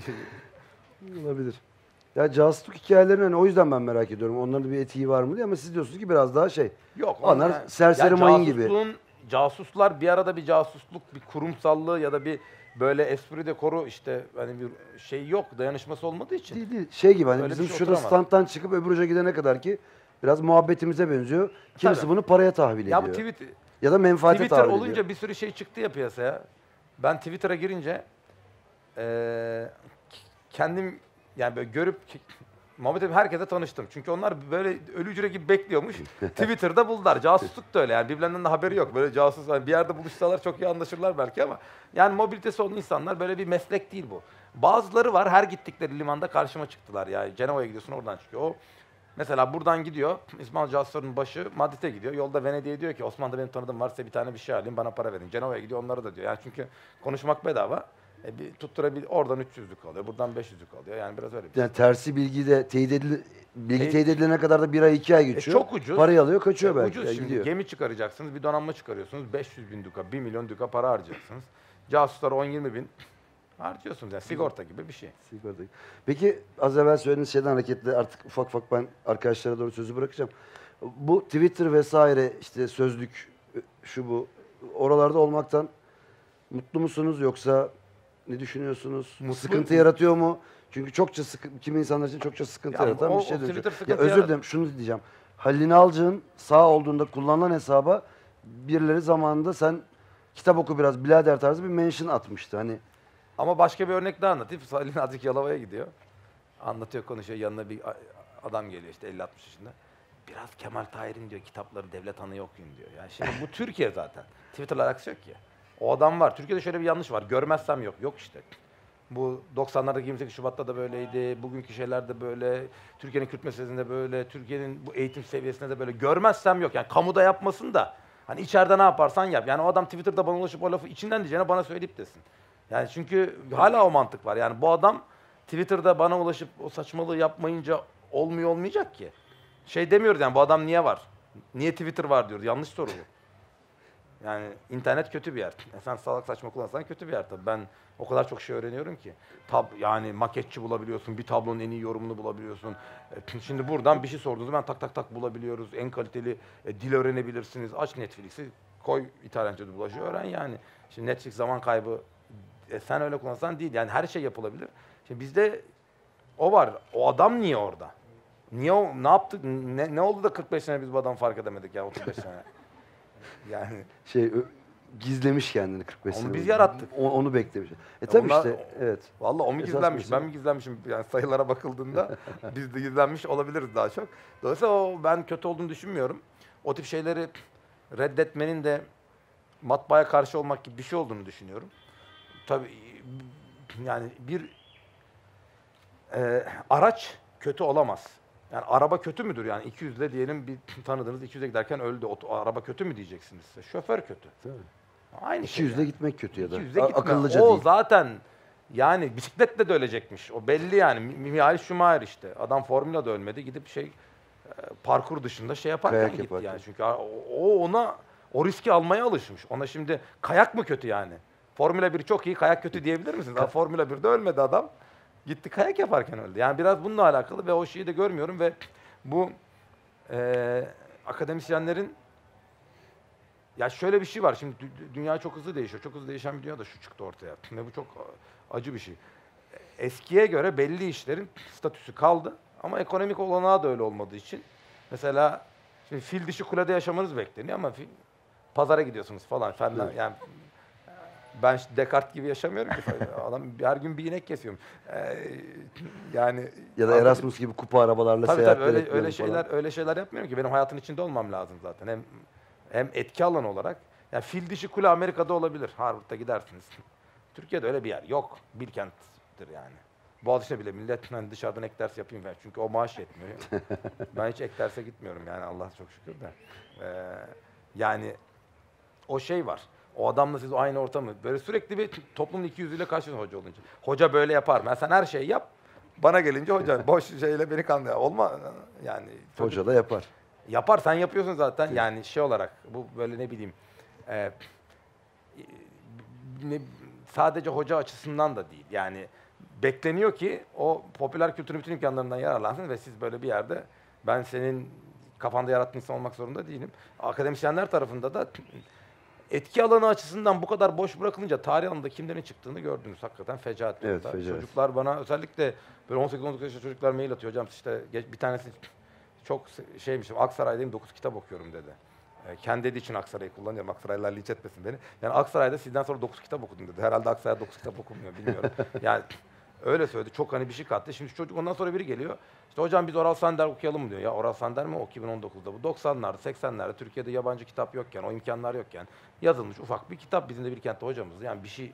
Olabilir. Ya casusluk hikayelerini hani o yüzden ben merak ediyorum. Onların da bir etiği var mı diye ama siz diyorsunuz ki biraz daha şey. Yok. Onlar yani- serseri ya mayın gibi. casusluğun- Casuslar bir arada bir casusluk, bir kurumsallığı ya da bir böyle espri de koru işte hani bir şey yok, dayanışması olmadığı için. Değil değil. Şey gibi hani Öyle bir bizim şey şurada oturamaz. standtan çıkıp öbür uca gidene kadar ki biraz muhabbetimize benziyor. Kimisi Tabii. bunu paraya tahvil ediyor. Ya bu tweet, ya da menfaate Twitter tahvil olunca ediyor. bir sürü şey çıktı ya piyasaya. Ben Twitter'a girince eee, kendim yani böyle görüp ki- Muhammed abi herkese tanıştım. Çünkü onlar böyle ölü hücre gibi bekliyormuş. Twitter'da buldular. Casusluk da öyle yani birbirlerinden de haberi yok. Böyle casus hani bir yerde buluşsalar çok iyi anlaşırlar belki ama yani mobilitesi olan insanlar böyle bir meslek değil bu. Bazıları var her gittikleri limanda karşıma çıktılar. Yani Cenova'ya gidiyorsun oradan çıkıyor. O mesela buradan gidiyor. İsmail Casuslar'ın başı Madrid'e gidiyor. Yolda Venedik'e diyor ki Osman'da benim tanıdığım varsa bir tane bir şey alayım bana para verin. Cenova'ya gidiyor onları da diyor. Yani çünkü konuşmak bedava. E bir tutturabil oradan üç yüzlük alıyor. Buradan beş yüzlük alıyor. Yani biraz öyle bir şey. Yani tersi bilgi de teyit edil bilgi E- teyit edilene kadar da bir ay iki ay E geçiyor. çok ucuz. Parayı alıyor kaçıyor E belki. ucuz Yani şimdi. gidiyor. Gemi çıkaracaksınız, bir donanma çıkarıyorsunuz. beş yüz bin duka, bir milyon duka para harcayacaksınız. Casuslara on yirmi bin harcıyorsunuz. Yani sigorta gibi bir şey. Sigorta. Peki az evvel söylediğiniz şeyden hareketle artık ufak ufak ben arkadaşlara doğru sözü bırakacağım. Bu Twitter vesaire işte sözlük şu bu oralarda olmaktan mutlu musunuz yoksa ne düşünüyorsunuz? Mutlu- Sıkıntı yaratıyor mu? Çünkü çokça sıkı, kimi insanlar için çokça sıkıntı Ya yaratan o- bir şey o dönüşüyor. Twitter Ya sıkıntı özür yarat- dilerim şunu diyeceğim. Halil İnalcık'ın sağ olduğunda kullanılan hesaba birileri zamanında sen kitap oku biraz birader tarzı bir mention atmıştı. Hani Ama başka bir örnek daha anlatayım. Salih Nazik Yalova'ya gidiyor. Anlatıyor, konuşuyor. Yanına bir a- adam geliyor işte elli altmış yaşında. Biraz Kemal Tahir'in diyor kitapları devlet anıyı okuyun diyor. Yani şimdi bu Türkiye zaten. Twitter'la alakası yok ki. O adam var. Türkiye'de şöyle bir yanlış var. Görmezsem yok. Yok işte. Bu doksanlardaki yirmi sekiz Şubat'ta da böyleydi. Bugünkü şeyler de böyle. Türkiye'nin Kürt meselesinde böyle. Türkiye'nin bu eğitim seviyesinde de böyle. Görmezsem yok. Yani kamuda yapmasın da. Hani içeride ne yaparsan yap. Yani o adam Twitter'da bana ulaşıp o lafı içinden diyeceğine bana söyleyip desin. Yani çünkü hala o mantık var. Yani bu adam Twitter'da bana ulaşıp o saçmalığı yapmayınca olmuyor olmayacak ki. Şey demiyoruz yani bu adam niye var? Niye Twitter var diyoruz. Yanlış soru bu. Yani internet kötü bir yer. E sen salak saçma kullanırsan kötü bir yer tabii. Ben o kadar çok şey öğreniyorum ki. Tab yani maketçi bulabiliyorsun, bir tablonun en iyi yorumunu bulabiliyorsun. E, şimdi buradan bir şey sorduğunuzda ben tak tak tak bulabiliyoruz. En kaliteli e, dil öğrenebilirsiniz. Aç Netflix'i, koy İtalyanca dublajı öğren yani. Şimdi Netflix zaman kaybı, e, sen öyle kullansan değil. Yani her şey yapılabilir. Şimdi bizde o var. O adam niye orada? Niye o, ne yaptık? Ne, ne oldu da kırk beş sene biz bu adamı fark edemedik ya otuz beş sene? Yani Şey ö- gizlemiş kendini kırk beş Onu sene biz boyunca. yarattık. O- onu beklemiş. E tabii onlar- işte evet. vallahi o mu Esas gizlenmiş, mesele- ben mi gizlenmişim? Yani sayılara bakıldığında biz de gizlenmiş olabiliriz daha çok. Dolayısıyla o, ben kötü olduğunu düşünmüyorum. O tip şeyleri reddetmenin de matbaaya karşı olmak gibi bir şey olduğunu düşünüyorum. Tabii yani bir e, araç kötü olamaz. Yani araba kötü müdür? Yani iki yüzle diyelim bir tanıdığınız iki yüze giderken öldü. O, o araba kötü mü diyeceksiniz size? Şoför kötü. Tabii. Aynı iki şey yüzle yani. gitmek kötü ya da. iki yüzle A- gitme. akıllıca o değil. zaten yani bisikletle de ölecekmiş. O belli yani. Mi- Mihail Schumacher işte. Adam Formula'da ölmedi. Gidip şey e, parkur dışında şey yaparken Kayak gitti yaparken. yani. Çünkü o, o ona o riski almaya alışmış. Ona şimdi kayak mı kötü yani? Formula bir çok iyi, kayak kötü diyebilir misiniz? Ka- Formula birde ölmedi adam. Gitti kayak yaparken öldü. Yani biraz bununla alakalı ve o şeyi de görmüyorum ve bu e, akademisyenlerin ya şöyle bir şey var. Şimdi dü- dünya çok hızlı değişiyor. Çok hızlı değişen bir dünyada şu çıktı ortaya. Ve bu çok a- acı bir şey. Eskiye göre belli işlerin statüsü kaldı. Ama ekonomik olanağı da öyle olmadığı için. Mesela şimdi fil dişi kulede yaşamanız bekleniyor ama fil- pazara gidiyorsunuz falan. falan. Evet. Yani ben işte Descartes gibi yaşamıyorum ki. Adam her gün bir inek kesiyorum. Ee, yani Ya da Erasmus gibi kupa arabalarla Tabii tabii seyahatler öyle etmiyorum öyle falan. şeyler öyle şeyler yapmıyorum ki benim hayatın içinde olmam lazım zaten. Hem hem etki alanı olarak. Ya fil dişi kule Amerika'da olabilir. Harvard'da gidersiniz. Türkiye'de öyle bir yer yok. Bilkent'tir yani. Boğaziçi'ne bile millet ben dışarıdan ek ders yapayım ben. Çünkü o maaş yetmiyor. Ben hiç ek derse gitmiyorum yani Allah çok şükür de. Ee, yani o şey var. O adamla siz aynı ortamı böyle sürekli bir toplumun iki yüzüyle karşılıyorsun hoca olunca. Hoca böyle yapar. Ben sen her şeyi yap. Bana gelince hoca boş şeyle beni kandırıyor. Olma yani. çocuk- Hoca da yapar. Yapar, sen yapıyorsun zaten. Yani şey olarak bu böyle ne bileyim e, ne, sadece hoca açısından da değil. Yani bekleniyor ki o popüler kültürün bütün imkanlarından yararlansın ve siz böyle bir yerde ben senin kafanda yarattığın insan olmak zorunda değilim. Akademisyenler tarafında da etki alanı açısından bu kadar boş bırakılınca tarih alanında kimlerin çıktığını gördünüz. Hakikaten fecaat. bir Evet, ortam. fecaat. Çocuklar bana özellikle böyle on sekiz on dokuz yaşında çocuklar mail atıyor. Hocam işte geç- bir tanesi çok şeymiş, Aksaray'dayım dokuz kitap okuyorum dedi. E, kendi dediği için Aksaray'ı kullanıyorum. Aksaraylılar linç etmesin beni. Yani Aksaray'da sizden sonra dokuz kitap okudum dedi. Herhalde Aksaray'da dokuz kitap okumuyor bilmiyorum. Yani öyle söyledi. Çok hani bir şey kattı. Şimdi çocuk ondan sonra biri geliyor. İşte hocam biz Oral Sander okuyalım mı diyor. Ya Oral Sander mi o iki bin on dokuzda bu? doksanlarda, seksenlerde Türkiye'de yabancı kitap yokken, o imkanlar yokken yazılmış ufak bir kitap. Bizim de bir kentte hocamız. Yani bir şey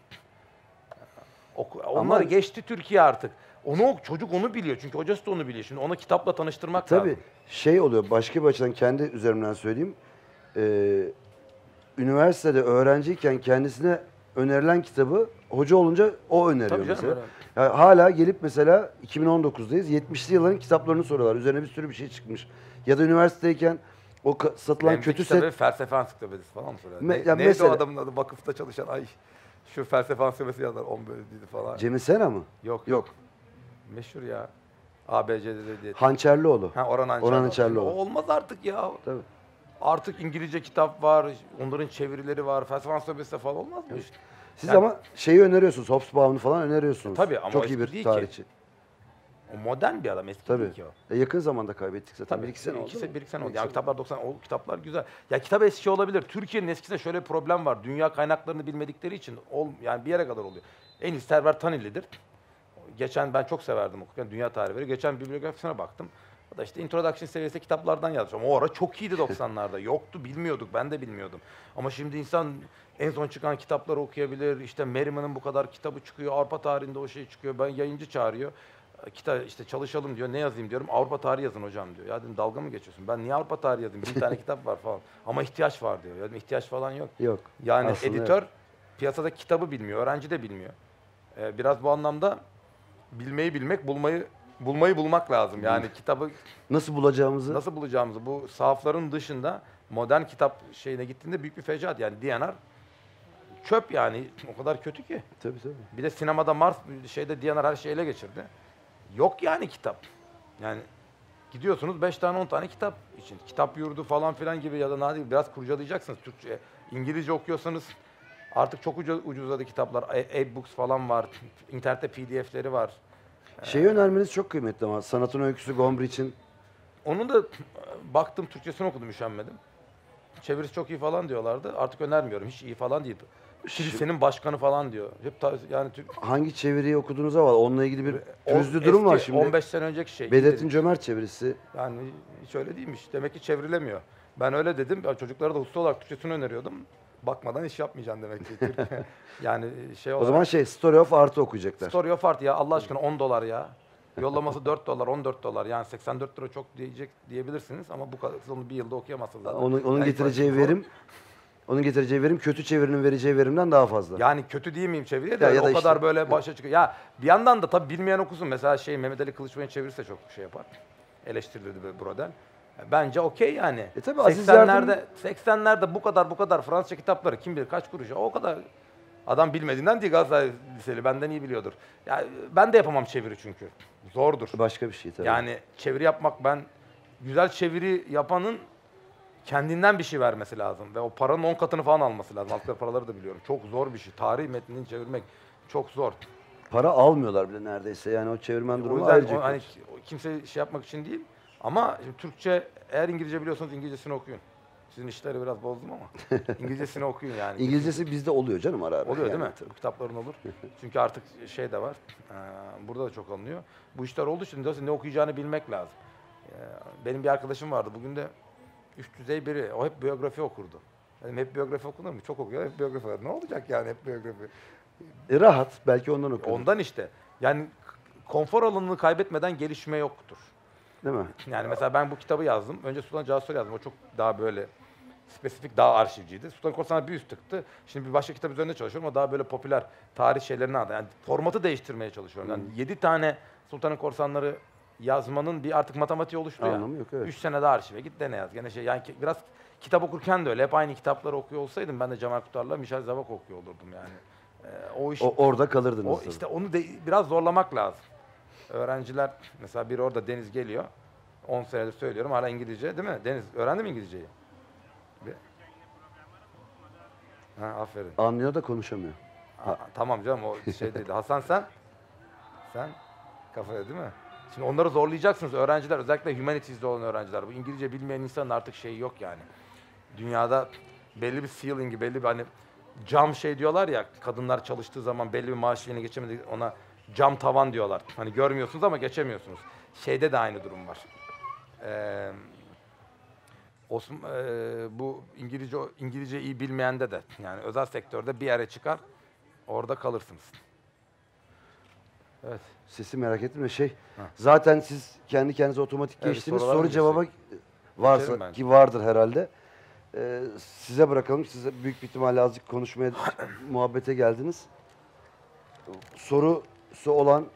oku- onları geçti Türkiye artık. Onu ok- çocuk onu biliyor. Çünkü hocası da onu biliyor. Şimdi onu kitapla tanıştırmak Tabii lazım. şey oluyor başka bir açıdan kendi üzerimden söyleyeyim. Ee, üniversitede öğrenciyken kendisine önerilen kitabı hoca olunca o öneriyor Tabii canım, mesela. öyle. Yani hala gelip mesela iki bin on dokuzdayız. yetmişli yılların kitaplarını soruyorlar. Üzerine bir sürü bir şey çıkmış. Ya da üniversitedeyken o ka- satılan Benim kötü kitabı set felsefe ansiklopedisi falan mı soruyor? Me- Ne, ya neydi mesela- o adamın adı? Vakıfta çalışan ay şu felsefe ansiklopedisi yazar on bölümdü falan. Cemil Sena mı? Yok Yok. meşhur ya. A B C'de diye. Hançerlioğlu. Ha Orhan Hançerlioğlu. Orhan Hançerlioğlu. O olmaz artık ya. Tabii. Artık İngilizce kitap var, onların çevirileri var. Felsefe ansiklopedisi falan olmaz mı? işte? Siz Yani- ama şeyi öneriyorsunuz. Hobsbawm'u falan öneriyorsunuz. Tabii ama o Çok iyi eski bir değil ki. tarihçi. O modern bir adam, eski Tabii. değil ki o. E, yakın zamanda kaybettik zaten. Tabii. Bir iki sene oldu. İki, mu? bir iki sene Bir oldu. iki Yani sene. kitaplar doksan, o kitaplar güzel. Ya kitap eski olabilir. Türkiye'nin eskisinde şöyle bir problem var. Dünya kaynaklarını bilmedikleri için ol, yani bir yere kadar oluyor. En iyi Server Tanilli'dir. Geçen ben çok severdim okurken dünya tarihleri. Geçen bibliografisine baktım. O da işte introduction seviyesi kitaplardan yazmış. Ama o ara çok iyiydi doksanlarda. Yoktu, bilmiyorduk. Ben de bilmiyordum. Ama şimdi insan en son çıkan kitapları okuyabilir. İşte Merriman'ın bu kadar kitabı çıkıyor. Avrupa tarihinde o şey çıkıyor. Ben yayıncı çağırıyor. Kitap işte çalışalım diyor. Ne yazayım diyorum. Avrupa tarihi yazın hocam diyor. Ya dedim dalga mı geçiyorsun? Ben niye Avrupa tarihi yazayım? Bin tane kitap var falan. Ama ihtiyaç var diyor. Ya dedim ihtiyaç falan yok. Yok. Yani Aslında editör piyasada kitabı bilmiyor. Öğrenci de bilmiyor. Ee, biraz bu anlamda bilmeyi bilmek, bulmayı bulmayı bulmak lazım. Yani kitabı Nasıl bulacağımızı nasıl bulacağımızı bu sahafların dışında modern kitap şeyine gittiğinde büyük bir fecaat. Yani D and R çöp yani. O kadar kötü ki. Tabii tabii. Bir de sinemada Mars şeyde D and R her şeyi ele geçirdi. Yok yani kitap. Yani gidiyorsunuz beş tane on tane kitap için. Kitap yurdu falan filan gibi ya da nadir biraz kurcalayacaksınız. Türkçe, İngilizce okuyorsanız artık çok ucuz, ucuzladı kitaplar. E- E-books falan var. İnternette P D F'leri var. Şeyi önermeniz çok kıymetli ama Sanatın Öyküsü Gombrich'in Onun da e, baktım Türkçesini okudum üşenmedim. Çevirisi çok iyi falan diyorlardı. Artık önermiyorum. Hiç iyi falan değil. Kilisenin başkanı falan diyor. Hep ta- yani Türk, hangi çeviriyi okuduğunuza var. Onunla ilgili bir o pürüzlü durum var eski şimdi. on beş sene önceki şey. Bedrettin Cömert çevirisi. Yani hiç öyle değilmiş. Demek ki çevrilemiyor. Ben öyle dedim. Ya çocuklara da usta olarak Türkçesini öneriyordum. Bakmadan iş yapmayacaksın demek ki. Türkiye. Yani şey O olarak. zaman şey Story of Art'ı okuyacaklar. Story of Art ya Allah aşkına on dolar ya. Yollaması dört dolar, on dört dolar. Yani seksen dört lira çok diyecek diyebilirsiniz ama bu kadar siz onu bir yılda okuyamazsınız zaten. Onun, onun Yani getireceği zor. verim onun getireceği verim kötü çevirinin vereceği verimden daha fazla. Yani kötü değil miyim çeviriye de Ya- ya o da kadar işte- böyle başa çıkıyor. Ya bir yandan da tabii bilmeyen okusun. Mesela şey Mehmet Ali Kılıçbay'ın çevirisi de çok şey yapar. Eleştirilirdi böyle Brodel. Bence okey yani. E tabii Aziz seksenlerde seksenlerde bu kadar bu kadar Fransızca kitapları kim bilir kaç kuruş o kadar adam bilmediğinden değil Galatasaray Liseli benden iyi biliyordur. Ya ben de yapamam çeviri çünkü. Zordur. Başka bir şey tabii. Yani çeviri yapmak ben güzel çeviri yapanın kendinden bir şey vermesi lazım ve o paranın on katını falan alması lazım. Aldıkları paraları da biliyorum. Çok zor bir şey. Tarih metnini çevirmek çok zor. Para almıyorlar bile neredeyse. Yani o çevirmen O durumu yüzden ayrıca o, hani kötü. kimse şey yapmak için değil. Ama şimdi Türkçe eğer İngilizce biliyorsanız İngilizcesini okuyun. Sizin işleri biraz bozdum ama İngilizcesini okuyun yani. İngilizcesi bizde oluyor canım ara ara. Oluyor Yani değil mi? tabii. Bu kitapların olur. Çünkü artık şey de var. eee, burada da çok alınıyor. Bu işler olduğu için de ne okuyacağını bilmek lazım. Eee, benim bir arkadaşım vardı. Bugün de üst düzey biri. O hep biyografi okurdu. Dedim hep biyografi okunur mu? Çok okuyor. Hep biyografi var. Ne olacak yani hep biyografi? E, rahat. Belki ondan okuyor. Ondan işte. Yani konfor alanını kaybetmeden gelişme yoktur. Değil mi? Yani mesela ben bu kitabı yazdım. Önce Sultan Casus'u yazdım. O çok daha böyle spesifik, daha arşivciydi. Sultan Korsan'a bir üst tıktı. Şimdi bir başka kitap üzerinde çalışıyorum. O daha böyle popüler tarih şeylerini aldı. Yani formatı değiştirmeye çalışıyorum. Yani yedi tane Sultan'ın Korsanları yazmanın bir artık matematiği oluştu ya. Anlamı yok, evet. Üç sene daha arşive git dene yaz. Gene şey yani ki- biraz kitap okurken de öyle. Hep aynı kitapları okuyor olsaydım ben de Cemal Kurtar'la Michel Zavak okuyor olurdum yani. Ee, o iş O, orada kalırdınız. o tabii. işte onu de, biraz zorlamak lazım. Öğrenciler mesela biri orada Deniz geliyor. on senedir söylüyorum hala İngilizce değil mi? Deniz öğrendi mi İngilizceyi? Bir- Ha, aferin. Anlıyor da konuşamıyor. Ha, tamam canım o şey değil. Hasan sen? Sen? Kafaya değil mi? Şimdi onları zorlayacaksınız öğrenciler. Özellikle humanities'de olan öğrenciler. Bu İngilizce bilmeyen insanın artık şeyi yok yani. Dünyada belli bir ceiling'i, belli bir hani cam şey diyorlar ya, kadınlar çalıştığı zaman belli bir maaş yerine geçemedi ona cam tavan diyorlar. Hani görmüyorsunuz ama geçemiyorsunuz. Şeyde de aynı durum var. Ee, Osman, e, bu İngilizce İngilizce iyi bilmeyende de yani özel sektörde bir yere çıkar, orada kalırsınız. Evet. Sesi merak ettim de şey. Ha. Zaten siz kendi kendinize otomatik Evet, geçtiniz. sorulara Soru mı cevaba Geçelim varsa bence. ki vardır herhalde. Ee, size bırakalım. Size büyük bir ihtimalle azıcık konuşmaya, muhabbete geldiniz. Sorusu olan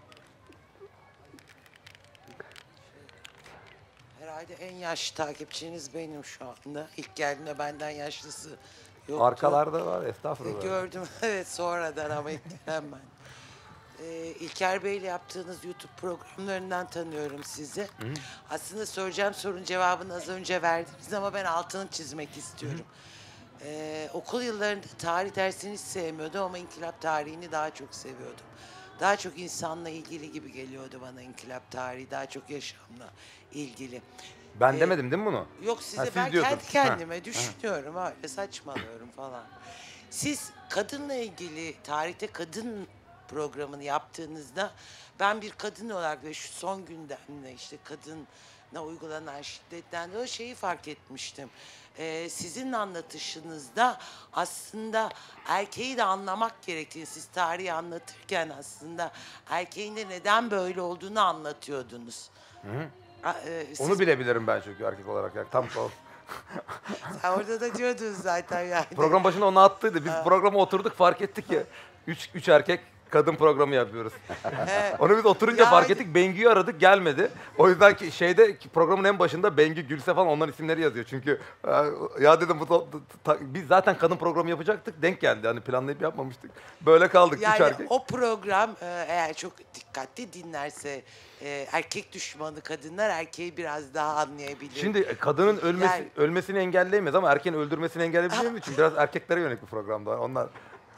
Herhalde en yaşlı takipçiniz benim şu anda. İlk geldiğimde benden yaşlısı yoktu. Arkalarda var E, estağfurullah. Gördüm evet sonradan ama ilk gelen ben. Ee, İlker Bey'le yaptığınız YouTube programlarından tanıyorum sizi. Aslında soracağım sorunun cevabını az önce verdiniz ama ben altını çizmek istiyorum. Ee, okul yıllarında tarih dersini hiç sevmiyordum ama inkılap tarihini daha çok seviyordum. Daha çok insanla ilgili gibi geliyordu bana inkılap tarihi, daha çok yaşamla ilgili. Ben Ee, demedim değil mi bunu? Yok size Ha, siz ben diyordun. kendi Ha, kendime düşünüyorum öyle saçmalıyorum falan. Siz kadınla ilgili tarihte kadın programını yaptığınızda ben bir kadın olarak ve şu son gündemde işte kadına uygulanan şiddetten de o şeyi fark etmiştim. Ee, sizin anlatışınızda aslında erkeği de anlamak gerektiğini, siz tarihi anlatırken aslında erkeğin de neden böyle olduğunu anlatıyordunuz. A- e, siz- Onu bilebilirim ben çünkü erkek olarak. Yani tam o. Sen orada da diyordun zaten yani. Program başında onu attıydı. Biz programa oturduk fark ettik ki üç, üç erkek kadın programı yapıyoruz. He. Onu biz oturunca Yani- fark ettik. Bengü'yü aradık, gelmedi. O yüzden ki şeyde ki programın en başında Bengü, Gülse falan onların isimleri yazıyor. Çünkü e, ya dedim bu to- ta- biz zaten kadın programı yapacaktık. Denk geldi. Hani planlayıp yapmamıştık. Böyle kaldık üç Yani erkek. o program e, eğer çok dikkatli dinlerse e, erkek düşmanı kadınlar erkeği biraz daha anlayabilir. Şimdi kadının ölmesi Yani- ölmesini engelleyemeyiz ama erkeğin öldürmesini engelleyebileceğimiz için biraz erkeklere yönelik bir programda. Onlar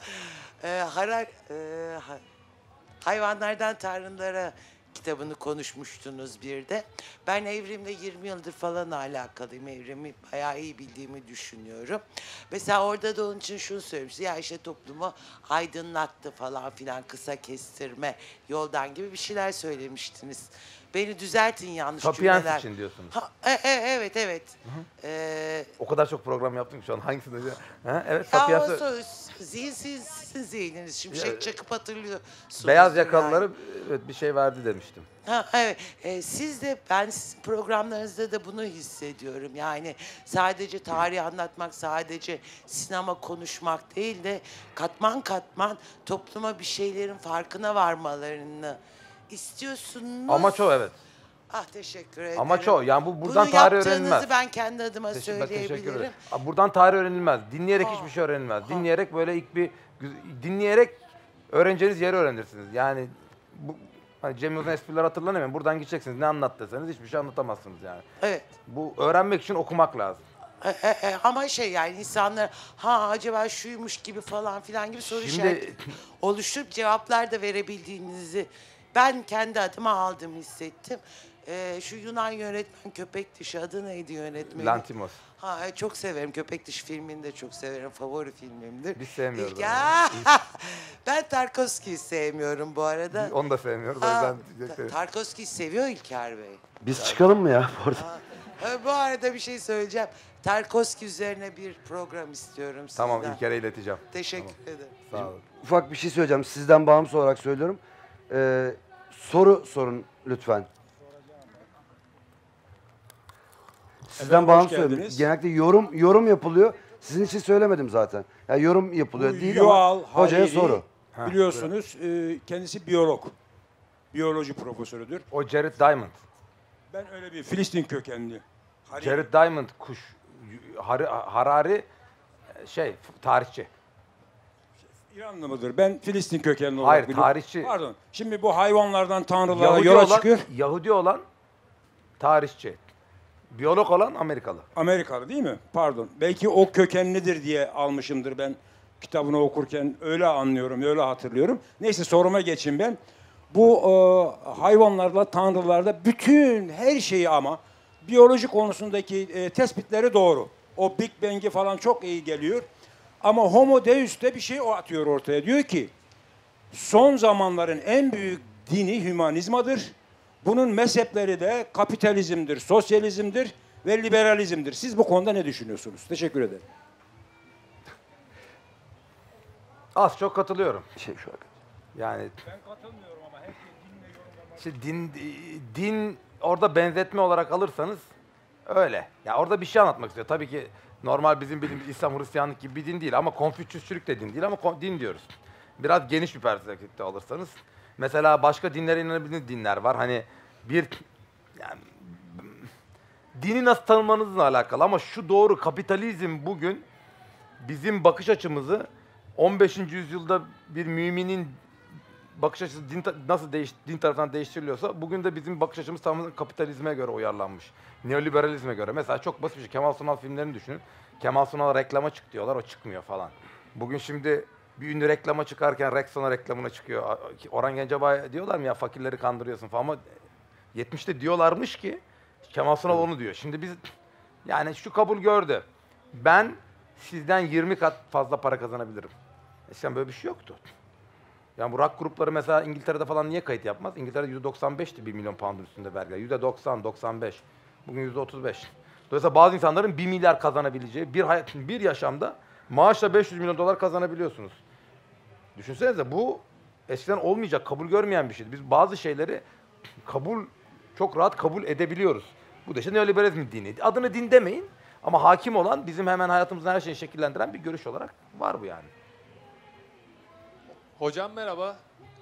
E, harar, e, ha- hayvanlardan tanrılara kitabını konuşmuştunuz bir de. Ben evrimle yirmi yıldır falan alakalıyım. Evrimi bayağı iyi bildiğimi düşünüyorum. Mesela orada da onun için şunu söylemişti. Ya işte toplumu aydınlattı falan filan, kısa kestirme yoldan gibi bir şeyler söylemiştiniz. Beni düzeltin yanlış Sapiens cümleler. için diyorsunuz. Ha, e, e, evet evet. Ee, O kadar çok program yaptım ki şu an hangisini de... Ha, evet, ya Sapiens'i- o so- zihin sizin, sizin zihniniz. Şimşek Ya, çakıp hatırlıyorsunuz. Beyaz yani. yakalıları evet, bir şey verdi demiştim. Ha, evet. Ee, siz de ben sizin programlarınızda da bunu hissediyorum. Yani sadece tarih anlatmak, sadece sinema konuşmak değil de katman katman topluma bir şeylerin farkına varmalarını istiyorsunuz. Amaç o, evet. Ah, teşekkür ederim. Amaç o. Yani bu buradan Bunu tarih yaptığınızı öğrenilmez. ben kendi adıma Teşekkür, ben teşekkür söyleyebilirim. ederim. Aa, Buradan tarih öğrenilmez. Dinleyerek Ha. hiçbir şey öğrenilmez. Ha. Dinleyerek böyle ilk bir güz- dinleyerek öğreneceğiniz yeri öğrenirsiniz. Yani bu hani Cem Yılmaz'ın esprileri hatırlanamıyorum. Buradan gideceksiniz. Ne anlat deseniz hiçbir şey anlatamazsınız yani. Evet. Bu öğrenmek için okumak lazım. E, e, e, ama şey yani insanlar ha acaba şuymuş gibi falan filan gibi soru Şimdi- işareti oluşturup cevaplar da verebildiğinizi ben kendi adıma aldım, hissettim. E, şu Yunan yönetmen Köpek Dişi adı neydi yönetmeni? Lantimos. Ha, e, çok severim. Köpek Dişi filmini de çok severim. Favori filmimdir. Biz sevmiyoruz İlk- onu. Ah! Ben Tarkovski'yi sevmiyorum bu arada. Onu da sevmiyoruz. O Aa, yüzden Ta- Tarkovski'yi seviyor İlker Bey. Biz çıkalım mı ya bu arada? Ha, bu arada bir şey söyleyeceğim. Tarkovski üzerine bir program istiyorum sizden. Tamam, İlker'e ileteceğim. Teşekkür ederim. Sağ olun. Ufak bir şey söyleyeceğim. Sizden bağımsız olarak söylüyorum. Ee, soru sorun lütfen. Sizden Efendim, hoş bağımsız söylüyorum. geldiniz. Genellikle yorum yorum yapılıyor. Sizin için söylemedim zaten. Ya yorum yapılıyor Bu değil Yuval ama hocaya Hariri, soru. biliyorsunuz e, kendisi biyolog. Biyoloji profesörüdür. O Jared Diamond. Ben öyle bir Filistin kökenli. Hariri. Jared Diamond kuş. Har- Harari e, şey tarihçi. İranlı mıdır? Ben Filistin kökenli olarak Hayır, biliyorum. tarihçi. Pardon. Şimdi bu hayvanlardan tanrılara Yahudi yola olan, çıkıyor. Yahudi olan tarihçi. Biyolog olan Amerikalı. Amerikalı değil mi? Pardon. Belki o kökenlidir diye almışımdır ben kitabını okurken. Öyle anlıyorum, öyle hatırlıyorum. Neyse, soruma geçeyim ben. Bu e, hayvanlarla, tanrılarda bütün her şeyi ama biyoloji konusundaki e, tespitleri doğru. O Big Bang'i falan çok iyi geliyor. Ama Homo Deus'te bir şey o atıyor ortaya. Diyor ki son zamanların en büyük dini hümanizmadır. Bunun mezhepleri de kapitalizmdir, sosyalizmdir ve liberalizmdir. Siz bu konuda ne düşünüyorsunuz? Teşekkür ederim. Az çok katılıyorum. Şey şu an. Yani Ben katılmıyorum ama hep dinle yorumlamak. işte din din orada benzetme olarak alırsanız öyle. Ya orada bir şey anlatmak istiyor. Tabii ki normal bizim bildiğimiz İslam, Hristiyanlık gibi bir din değil ama Konfüçyüsçülük de din değil ama kon- din diyoruz. Biraz geniş bir perspektifte alırsanız. Mesela başka dinlere inanabildiğiniz dinler var. Hani bir yani dini nasıl tanımanızla alakalı ama şu doğru, kapitalizm bugün bizim bakış açımızı on beşinci yüzyılda bir müminin bakış açısı din ta- nasıl değiş, din tarafından değiştiriliyorsa bugün de bizim bakış açımız tamamen kapitalizme göre uyarlanmış. Neoliberalizme göre. Mesela çok basit bir şey. Kemal Sunal filmlerini düşünün. Kemal Sunal reklama çık diyorlar, o çıkmıyor falan. Bugün şimdi bir ünlü reklama çıkarken Rexona reklamına çıkıyor. Orhan Gencebay diyorlar mı ya fakirleri kandırıyorsun falan ama yetmişte diyorlarmış ki Kemal Sunal onu diyor. Şimdi biz yani şu kabul gördü. Ben sizden yirmi kat fazla para kazanabilirim. Eskiden böyle bir şey yoktu. Yani bu rock grupları mesela İngiltere'de falan niye kayıt yapmaz? İngiltere'de yüzde doksan beşti bir milyon pound'un üstünde vergiler. yüzde doksan, doksan beş. Bugün yüzde otuz beş. Dolayısıyla bazı insanların bir milyar kazanabileceği, bir hayat, bir yaşamda maaşla beş yüz milyon dolar kazanabiliyorsunuz. Düşünsenize bu eskiden olmayacak, kabul görmeyen bir şeydi. Biz bazı şeyleri kabul, çok rahat kabul edebiliyoruz. Bu da işte neoliberalizm dini. Adını din demeyin ama hakim olan, bizim hemen hayatımızın her şeyi şekillendiren bir görüş olarak var bu yani. Hocam merhaba.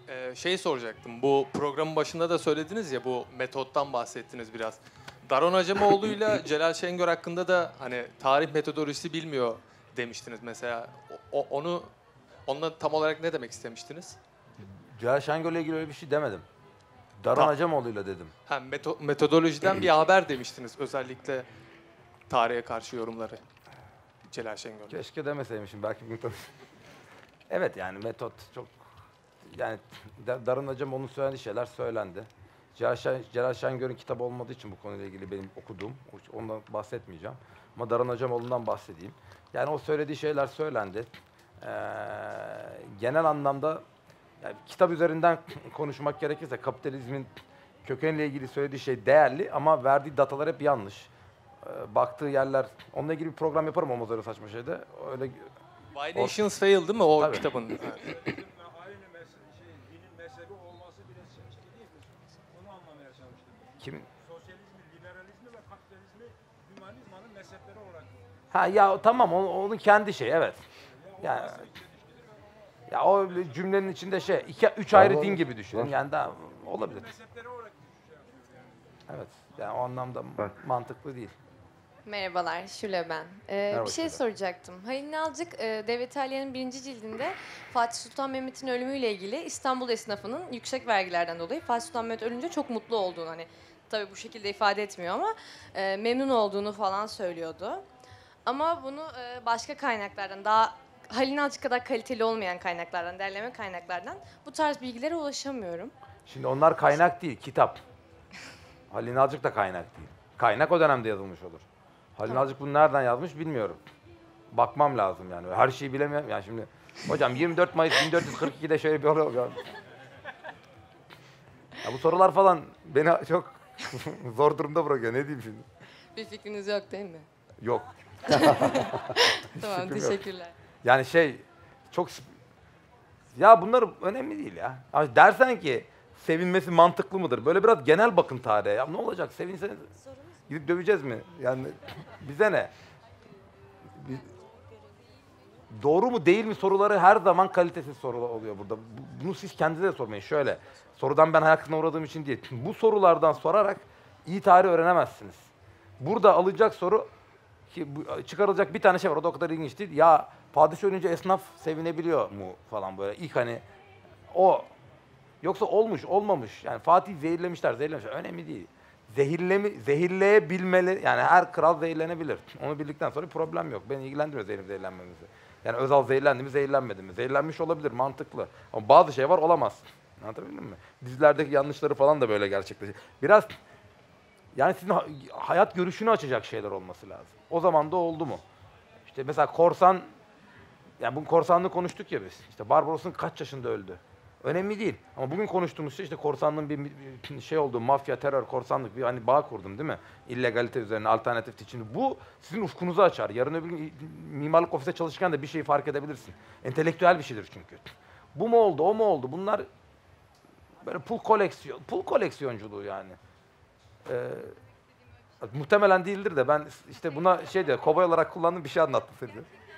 Ee, şey soracaktım. Bu programın başında da söylediniz ya, bu metottan bahsettiniz biraz. Daron Acemoğlu'yla Celal Şengör hakkında da hani tarih metodolojisi bilmiyor demiştiniz mesela. O, o- onu onunla tam olarak ne demek istemiştiniz? Celal Şengör'le ilgili öyle bir şey demedim. Daron Ta- Acemoğlu'yla dedim. Ha, meto- metodolojiden bir haber demiştiniz. Özellikle tarihe karşı yorumları Celal Şengör. Keşke demeseymişim, belki bugün tanış. Evet, yani metot çok, yani Da- Daron Acemoğlu'nun söylediği şeyler söylendi. Celal, Şen, Celal Şengör'ün kitabı olmadığı için bu konuyla ilgili benim okuduğum, ondan bahsetmeyeceğim. Ama Daron Acemoğlu'ndan bahsedeyim. Yani o söylediği şeyler söylendi. Ee, genel anlamda yani kitap üzerinden konuşmak gerekirse kapitalizmin kökeniyle ilgili söylediği şey değerli ama verdiği datalar hep yanlış. Ee, baktığı yerler, onunla ilgili bir program yaparım olmaz öyle saçma şeyde. Öyle Why Nations Fail değil mi o Tabii. kitabın? Ha. Aynı mezhe- şey, dinin mezhebi olması bile çelişki değil mi? Onu anlamaya çalıştım. kimin? Sosyalizmi, liberalizmi ve kapitalizmi hümanizmanın mezhepleri olarak. Ha ya tamam, o- onun kendi şey, evet. Yani ya o cümlenin içinde şey, iki üç ayrı Var, din var. gibi düşünün. Var. Yani daha olabilir. Mezhepleri olarak şey yapıyor yani. Evet. Yani o anlamda Var. mantıklı değil. Merhabalar, Şule ben. Ee, Merhaba bir şey Şule. soracaktım. Halil Nalcık, e, Devlet Aliye'nin birinci cildinde Fatih Sultan Mehmet'in ölümüyle ilgili İstanbul esnafının yüksek vergilerden dolayı Fatih Sultan Mehmet ölünce çok mutlu olduğunu, hani tabii bu şekilde ifade etmiyor ama e, memnun olduğunu falan söylüyordu. Ama bunu e, başka kaynaklardan, daha Halil Nalcık kadar kaliteli olmayan kaynaklardan, derleme kaynaklardan bu tarz bilgilere ulaşamıyorum. Şimdi onlar kaynak değil, kitap. Halil Nalcık da kaynak değil. Kaynak o dönemde yazılmış olur. Halil Tamam. Nalcık bunu nereden yazmış bilmiyorum. Bakmam lazım yani. Her şeyi bilemiyorum. Yani şimdi hocam yirmi dört Mayıs bin dört yüz kırk iki'de şöyle bir olay oldu. Ya bu sorular falan beni çok zor durumda bırakıyor. Ne diyeyim şimdi? Bir fikriniz yok değil mi? Yok. Tamam, fikrim yok. teşekkürler. Yani şey çok sp- ya bunlar önemli değil ya. Abi dersen ki sevinmesi mantıklı mıdır? Böyle biraz genel bakın tarihe. Ya ne olacak? Sevinseniz gidip döveceğiz mi? Yani bize ne? Biz- Doğru mu değil mi soruları her zaman kalitesiz sorular oluyor burada. Bu- Bunu siz kendinize de sormayın. Şöyle, sorudan ben hayal kırıklığına uğradığım için değil. Bu sorulardan sorarak iyi tarih öğrenemezsiniz. Burada alacak soru, ki bu- çıkarılacak bir tane şey var, o da o kadar ilginç değil. Ya padişah ölünce esnaf sevinebiliyor mu falan böyle. İlk hani o, yoksa olmuş olmamış. Yani Fatih zehirlemişler zehirlemişler önemli değil. Zehirlemi, zehirleyebilmeli, yani her kral zehirlenebilir. Onu bildikten sonra bir problem yok. Beni ilgilendiriyor zehir zehirlenmemizi. Yani Özal zehirlendi mi zehirlenmedi mi? Zehirlenmiş olabilir, mantıklı. Ama bazı şey var, olamaz. Anlatabildim mi? Dizilerdeki yanlışları falan da böyle gerçekleşiyor. Biraz yani sizin ha- hayat görüşünü açacak şeyler olması lazım. O zaman da oldu mu? İşte mesela korsan, yani bu korsanlığı konuştuk ya biz. İşte Barbaros'un kaç yaşında öldü? Önemli değil. Ama bugün konuştuğumuz şey işte korsanlığın bir, bir şey olduğu, mafya, terör, korsanlık bir hani bağ kurdum değil mi? İllegalite üzerine, alternatif. Şimdi bu sizin ufkunuzu açar. Yarın öbür gün mimarlık ofiste çalışırken de bir şeyi fark edebilirsin. Entelektüel bir şeydir çünkü. Bu mu oldu, o mu oldu? Bunlar böyle pul koleksiyon, pul koleksiyonculuğu yani. Ee, muhtemelen değildir de ben işte buna şey diyor, kobay olarak kullandığım bir şey anlattım size.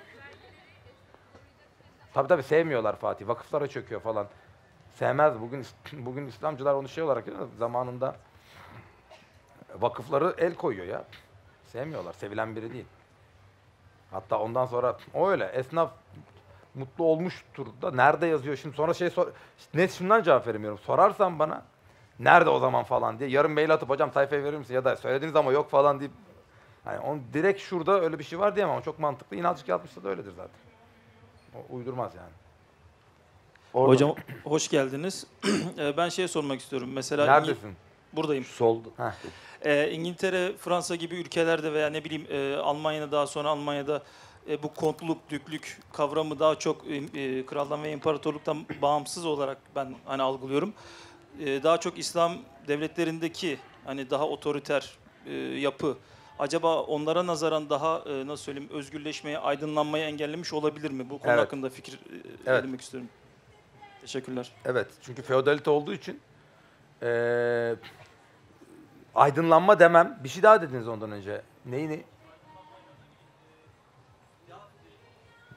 Tabii tabii sevmiyorlar Fatih. Vakıflara çöküyor falan. Sevmez. Bugün bugün İslamcılar onu şey olarak görüyor, zamanında vakıfları el koyuyor ya. Sevmiyorlar. Sevilen biri değil. Hatta ondan sonra o öyle. Esnaf mutlu olmuştur da nerede yazıyor şimdi, sonra şey sor, net şundan cevap veremiyorum. Sorarsan bana nerede o zaman falan diye yarın mail atıp hocam sayfayı verir misin ya da söylediğiniz ama yok falan deyip, yani on direkt şurada öyle bir şey var diyemem ama çok mantıklı. İnalcık yapmışsa da öyledir zaten. O uydurmaz yani. Orada, Hocam hoş geldiniz. Eee, ben şey sormak istiyorum. Mesela İngi- Neredesin? buradayım. solda. Heh. Eee, İngiltere, Fransa gibi ülkelerde veya ne bileyim eee, Almanya'da, daha sonra Almanya'da eee, bu kontluk, düklük kavramı daha çok eee, kraldan ve imparatorluktan bağımsız olarak ben hani algılıyorum. Eee, daha çok İslam devletlerindeki hani daha otoriter eee, yapı acaba onlara nazaran daha eee, nasıl söyleyeyim özgürleşmeyi, aydınlanmayı engellemiş olabilir mi? Bu konu Evet. hakkında fikir eee, Evet. edinmek istiyorum. Teşekkürler. Evet, çünkü feodalite olduğu için eee, aydınlanma demem. Bir şey daha dediniz ondan önce. Neyini?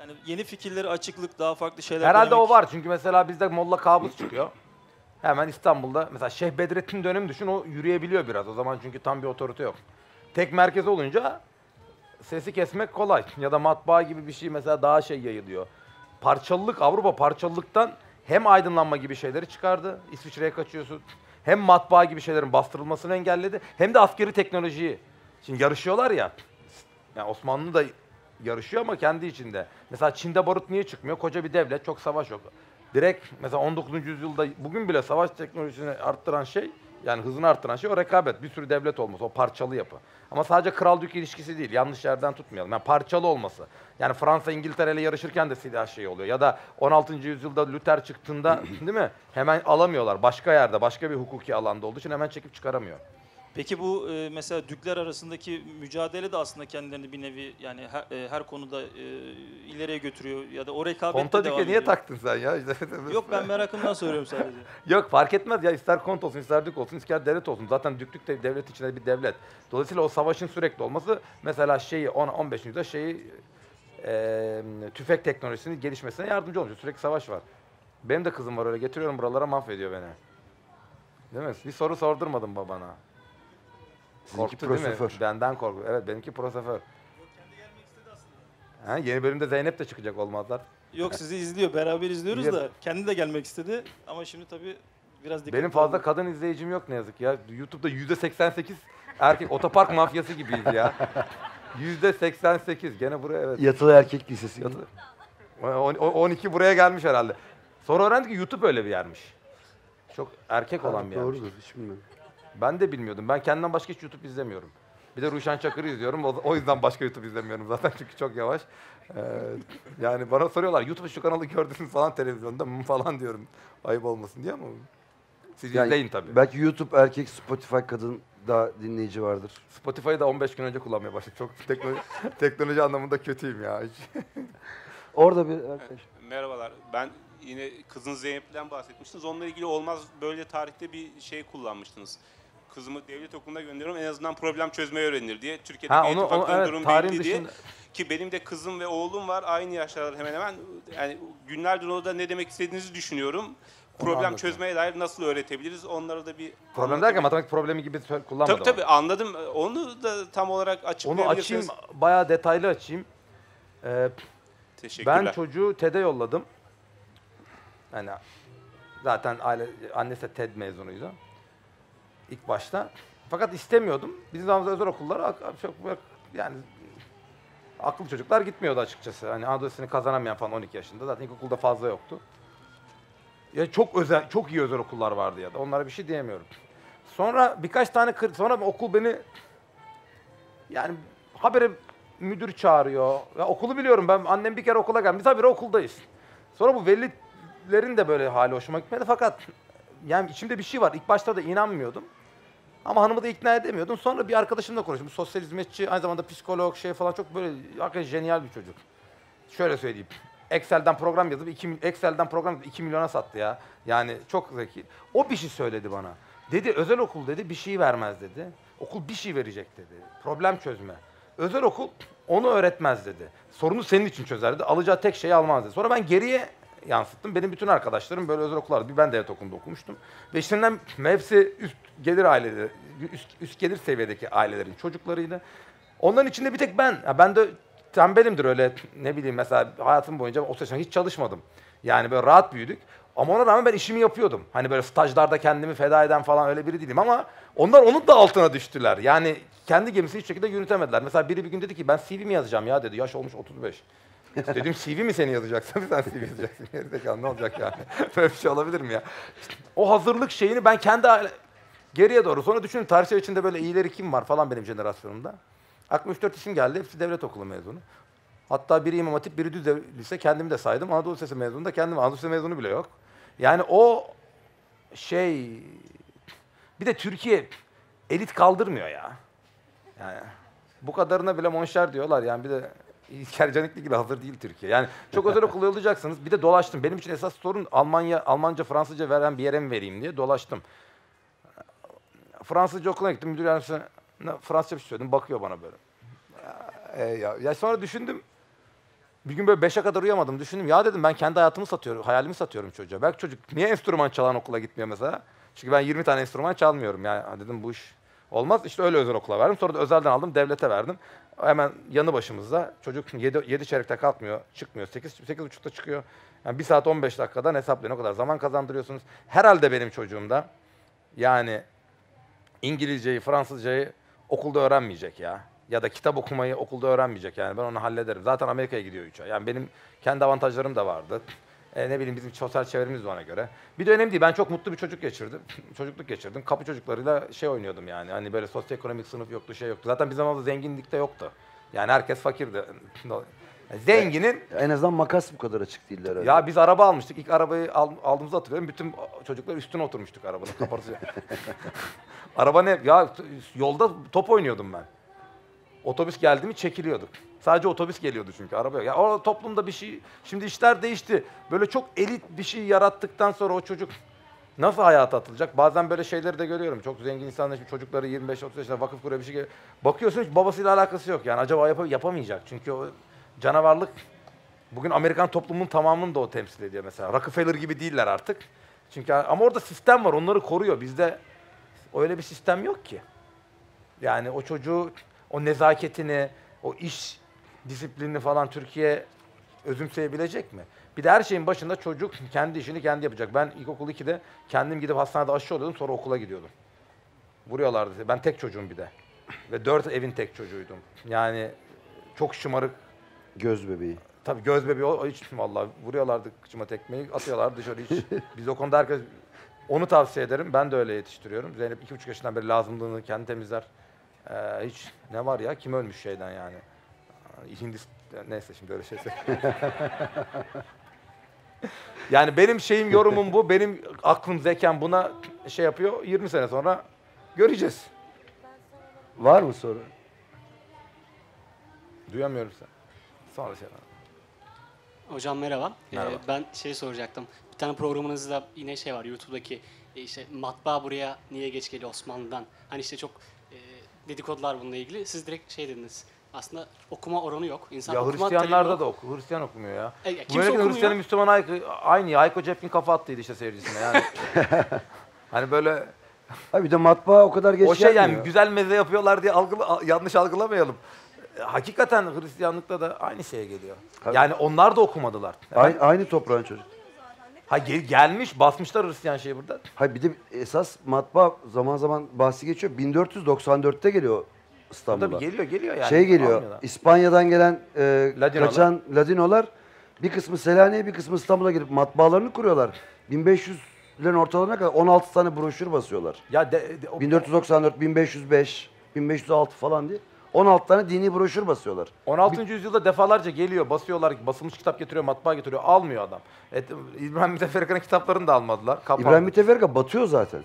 Yani yeni fikirlere açıklık, daha farklı şeyler Herhalde denemek. o var çünkü mesela bizde Molla Kabus çıkıyor. Hemen İstanbul'da mesela Şeyh Bedrettin dönemi düşün, o yürüyebiliyor biraz o zaman çünkü tam bir otorite yok. Tek merkez olunca sesi kesmek kolay ya da matbaa gibi bir şey mesela daha şey yayılıyor. Parçalılık, Avrupa parçalılıktan hem aydınlanma gibi şeyleri çıkardı, İsviçre'ye kaçıyorsun, hem matbaa gibi şeylerin bastırılmasını engelledi, hem de askeri teknolojiyi. Şimdi yarışıyorlar ya, yani Osmanlı da yarışıyor ama kendi içinde. Mesela Çin'de barut niye çıkmıyor? Koca bir devlet, çok savaş yok. Direkt mesela on dokuzuncu yüzyılda bugün bile savaş teknolojisini arttıran şey, yani hızını arttıran şey o rekabet. Bir sürü devlet olması, o parçalı yapı. Ama sadece kral-dük ilişkisi değil, yanlış yerden tutmayalım. Yani parçalı olması. Yani Fransa İngiltere ile yarışırken de silah şey oluyor. Ya da on altıncı yüzyılda Luther çıktığında değil mi? Hemen alamıyorlar. Başka yerde, başka bir hukuki alanda olduğu için hemen çekip çıkaramıyor. Peki bu e, mesela dükler arasındaki mücadele de aslında kendilerini bir nevi yani her, e, her konuda e, ileriye götürüyor ya da o rekabet de Konta devam düke niye ediyor. taktın sen ya? Yok, ben merakımdan soruyorum sadece. Yok, fark etmez ya, ister kont olsun, ister dük olsun, ister devlet olsun. Zaten düklük de devlet içinde bir devlet. Dolayısıyla o savaşın sürekli olması mesela şeyi on on beşinci yüzyılda şeyi e, tüfek teknolojisinin gelişmesine yardımcı olmuş. Sürekli savaş var. Benim de kızım var, öyle getiriyorum buralara, mahvediyor beni. Değil mi? Bir soru sordurmadın babana. Sizinki Korktu değil mi? prosoför. Benden korku. Evet, benimki prosoför. Ha, yeni bölümde Zeynep de çıkacak, olmazlar. Yok, sizi izliyor, beraber izliyoruz Ya- da kendi de gelmek istedi ama şimdi tabii biraz dikkat Benim fazla kadın izleyicim yok ne yazık ya. YouTube'da yüzde seksen sekiz erkek, otopark mafyası gibiyiz ya. Yüzde seksen sekiz gene buraya, evet. Yatılı Erkek Lisesi. Yatılı. On- on- on iki buraya gelmiş herhalde. Sonra öğrendik ki YouTube öyle bir yermiş. Çok erkek olan bir yermiş. Doğrudur, hiç bilmiyorum. Ben de bilmiyordum. Ben kendimden başka hiç YouTube izlemiyorum. Bir de Ruşen Çakır'ı izliyorum. O, o yüzden başka YouTube izlemiyorum zaten çünkü çok yavaş. Ee, yani bana soruyorlar, YouTube'da şu kanalı gördünüz mü falan televizyonda mı falan diyorum. Ayıp olmasın diye ama siz Yani izleyin tabii. Belki YouTube erkek, Spotify kadın daha dinleyici vardır. Spotify'ı da on beş gün önce kullanmaya başladım. Çok teknoloji, teknoloji anlamında kötüyüm ya. Hiç. Orada bir arkadaş. Merhabalar. Ben yine kızınız Zeynep'ten bahsetmiştiniz. Onunla ilgili olmaz böyle tarihte bir şey kullanmıştınız. Kızımı devlet okuluna gönderiyorum, en azından problem çözmeyi öğrenir diye. Türkiye'deki Ha, eğitim onu- onu- fakültenin evet, durumu tarihin belli diye. dışında- Ki benim de kızım ve oğlum var, aynı yaşlar hemen hemen. Yani günlerdir orada ne demek istediğinizi düşünüyorum. Problem anladım. çözmeye dair nasıl öğretebiliriz? Onlara da bir... Problem derken matematik problemi gibi sö- kullanmadım. Tabii tabii, anladım. Onu da tam olarak Onu açıklayabilirsiniz. açayım, bayağı detaylı açayım. Ee, Teşekkürler. ben çocuğu TED'e yolladım. Yani zaten aile, annesi de TED mezunuydu. İlk başta. Fakat istemiyordum. Bizim zamanımızda özel okullara ak- çok böyle yani akıllı çocuklar gitmiyordu açıkçası. Hani Anadolu Lisesi'ni kazanamayan falan on iki yaşında. Zaten ilkokulda fazla yoktu. Ya çok özel, çok iyi özel okullar vardı ya da. Onlara bir şey diyemiyorum. Sonra birkaç tane kır, sonra okul beni yani habere müdür çağırıyor. Ya okulu biliyorum, ben annem bir kere okula geldi. Biz habire okuldayız. Sonra bu velilerin de böyle hali hoşuma gitmedi fakat yani içimde bir şey var. İlk başta da inanmıyordum. Ama hanımı da ikna edemiyordum. Sonra bir arkadaşımla konuştum. Sosyal hizmetçi, aynı zamanda psikolog şey falan, çok böyle hakikaten jenyal bir çocuk. Şöyle söyleyeyim. Excel'den program yazıp iki, Excel'den program yazıp iki milyona sattı ya. Yani çok zeki. O bir şey söyledi bana. Dedi özel okul dedi bir şey vermez dedi. Okul bir şey verecek dedi. Problem çözme. Özel okul onu öğretmez dedi. Sorunu senin için çözer dedi. Alacağı tek şeyi almaz dedi. Sonra ben geriye yansıttım. Benim bütün arkadaşlarım böyle özel okullarda. Bir ben devlet okulunda okumuştum. Ve içlerinden hepsi üst gelir aileleri, üst, üst gelir seviyedeki ailelerin çocuklarıydı. Onların içinde bir tek ben. Ya ben de tembelimdir öyle, ne bileyim mesela hayatım boyunca o sesden hiç çalışmadım. Yani böyle rahat büyüdük. Ama ona rağmen ben işimi yapıyordum. Hani böyle stajlarda kendimi feda eden falan öyle biri değilim ama onlar onun da altına düştüler. Yani kendi gemisini hiç şekilde yürütemediler. Mesela biri bir gün dedi ki ben C V mi yazacağım ya dedi. Yaş olmuş otuz beş. Dedim C V mi seni yazacaksın? Sen C V yazacaksın. Gerizekalı, ne olacak yani? Böyle bir şey olabilir mi ya? İşte o hazırlık şeyini ben kendi aile... Geriye doğru. Sonra düşünün tarihçi içinde böyle iyileri kim var falan benim jenerasyonumda. Aklıma üç dört isim geldi. Hepsi devlet okulu mezunu. Hatta biri İmam Hatip, biri düz lise. Kendimi de saydım. Anadolu Lisesi mezunu da kendim. Anadolu Lisesi mezunu bile yok. Yani o şey... Bir de Türkiye elit kaldırmıyor ya. Yani bu kadarına bile monşer diyorlar. Yani bir de İlker Canikli gibi hazır değil Türkiye. Yani çok özel okula yollayacaksınız. Bir de dolaştım. Benim için esas sorun Almanya, Almanca, Fransızca veren bir yere mi vereyim diye dolaştım. Fransızca okuluna gittim. Müdür yardımcısına Fransızca bir şey söyledim. Bakıyor bana böyle. Ya, e ya. ya sonra düşündüm. Bir gün böyle beşe kadar uyuyamadım. Düşündüm ya dedim ben kendi hayatımı satıyorum, hayalimi satıyorum çocuğa. Belki çocuk niye enstrüman çalan okula gitmiyor mesela? Çünkü ben yirmi tane enstrüman çalmıyorum. Yani dedim bu iş olmaz. İşte öyle özel okula verdim. Sonra da özelden aldım, devlete verdim. Hemen yanı başımızda. Çocuk yedi çeyrekte kalkmıyor, çıkmıyor. sekiz sekiz buçukta çıkıyor. Yani bir saat on beş dakikadan hesaplayın o kadar zaman kazandırıyorsunuz. Herhalde benim çocuğumda yani İngilizceyi, Fransızcayı okulda öğrenmeyecek ya. Ya da kitap okumayı okulda öğrenmeyecek yani. Ben onu hallederim. Zaten Amerika'ya gidiyor üç ay. Yani benim kendi avantajlarım da vardı. E, ne bileyim bizim sosyal çevremiz de ona göre. Bir de önemli değil. Ben çok mutlu bir çocuk geçirdim. Çocukluk geçirdim. Kapı çocuklarıyla şey oynuyordum yani. Hani böyle sosyoekonomik sınıf yoktu, şey yoktu. Zaten bizim zamanımızda zenginlik de yoktu. Yani herkes fakirdi. Zenginin... En azından makas bu kadar açık değildi herhalde. Ya biz araba almıştık. İlk arabayı al, aldığımızı hatırlıyorum. Bütün çocuklar üstüne oturmuştuk arabanın kaportası. Araba ne? Ya yolda top oynuyordum ben. Otobüs geldi mi çekiliyorduk. Sadece otobüs geliyordu çünkü araba yok. Ya o toplumda bir şey, şimdi işler değişti. Böyle çok elit bir şey yarattıktan sonra o çocuk nasıl hayata atılacak? Bazen böyle şeyleri de görüyorum. Çok zengin insanlar, şimdi çocukları yirmi beş otuz yaşında vakıf kuruyor bir şey. Bakıyorsun hiç babasıyla alakası yok. Yani acaba yap yapamayacak. Çünkü o canavarlık bugün Amerikan toplumunun tamamını da o temsil ediyor mesela. Rockefeller gibi değiller artık. Çünkü ama orada sistem var, onları koruyor. Bizde öyle bir sistem yok ki. Yani o çocuğu, o nezaketini, o iş disiplinini falan Türkiye özümseyebilecek mi? Bir de her şeyin başında çocuk kendi işini kendi yapacak. Ben ilkokul ikide kendim gidip hastanede aşı oluyordum, sonra okula gidiyordum. Vuruyorlardı. Ben tek çocuğum bir de. Ve dört evin tek çocuğuydum. Yani çok şımarık. Göz bebeği. Tabii göz bebeği, o hiç vallahi vuruyorlardı kıçıma tekmeyi, atıyorlardı dışarı hiç. Biz o konuda herkes, onu tavsiye ederim. Ben de öyle yetiştiriyorum. Zeynep iki buçuk yaşından beri lazımlığını kendi temizler. Ee, hiç ne var ya, kim ölmüş şeyden yani. Hindistan, neyse şimdi öyle şeyse. Yani benim şeyim, yorumum bu. Benim aklım, zekam buna şey yapıyor. yirmi sene sonra göreceğiz. Var mı soru? Duyamıyorum sen. Sonra şey var. Hocam merhaba. Merhaba. Ee, ben şey soracaktım. Bir tane programınızda yine şey var YouTube'daki e, işte matbaa buraya niye geç geliyor Osmanlı'dan. Hani işte çok e, dedikodular bununla ilgili. Siz direkt şey dediniz. Aslında okuma oranı yok. İnsan Ya okuma Hristiyanlarda talebi da yok. oku. Hristiyan okumuyor ya. E, ya Bu kimse memleketin okumuyor. Hristiyanı Müslüman aynı, aynı ya. Hayko Cepkin kafa attıydı işte seyircisine yani. Hani böyle Ha bir de matbaa o kadar geç o şey gelmiyor. yani güzel meze yapıyorlar diye algıla, yanlış algılamayalım. Hakikaten Hristiyanlıkta da aynı şeye geliyor. Tabii. Yani onlar da okumadılar. Aynı, aynı toprağın çocuk. Ha gel, gelmiş, basmışlar Hristiyan şeyi burada. Hayır bir de esas matbaa zaman zaman bahsi geçiyor. bin dört yüz doksan dörtte geliyor İstanbul'a. Tabii geliyor, geliyor yani. Şey geliyor, Almıyorlar. İspanya'dan gelen e, Ladinolar. kaçan Ladinolar bir kısmı Selanik'e bir kısmı İstanbul'a girip matbaalarını kuruyorlar. bin beş yüzlerin ortalarına kadar on altı tane broşür basıyorlar. Ya de, de, o- bin dört yüz doksan dört, bin beş yüz beş, bin beş yüz altı falan diye on altı tane dini broşür basıyorlar. on altıncı yüzyılda defalarca geliyor, basıyorlar, basılmış kitap getiriyor, matbaa getiriyor, almıyor adam. Et, İbrahim Müteferrika'nın kitaplarını da almadılar. Kapandı. İbrahim Müteferrika batıyor zaten.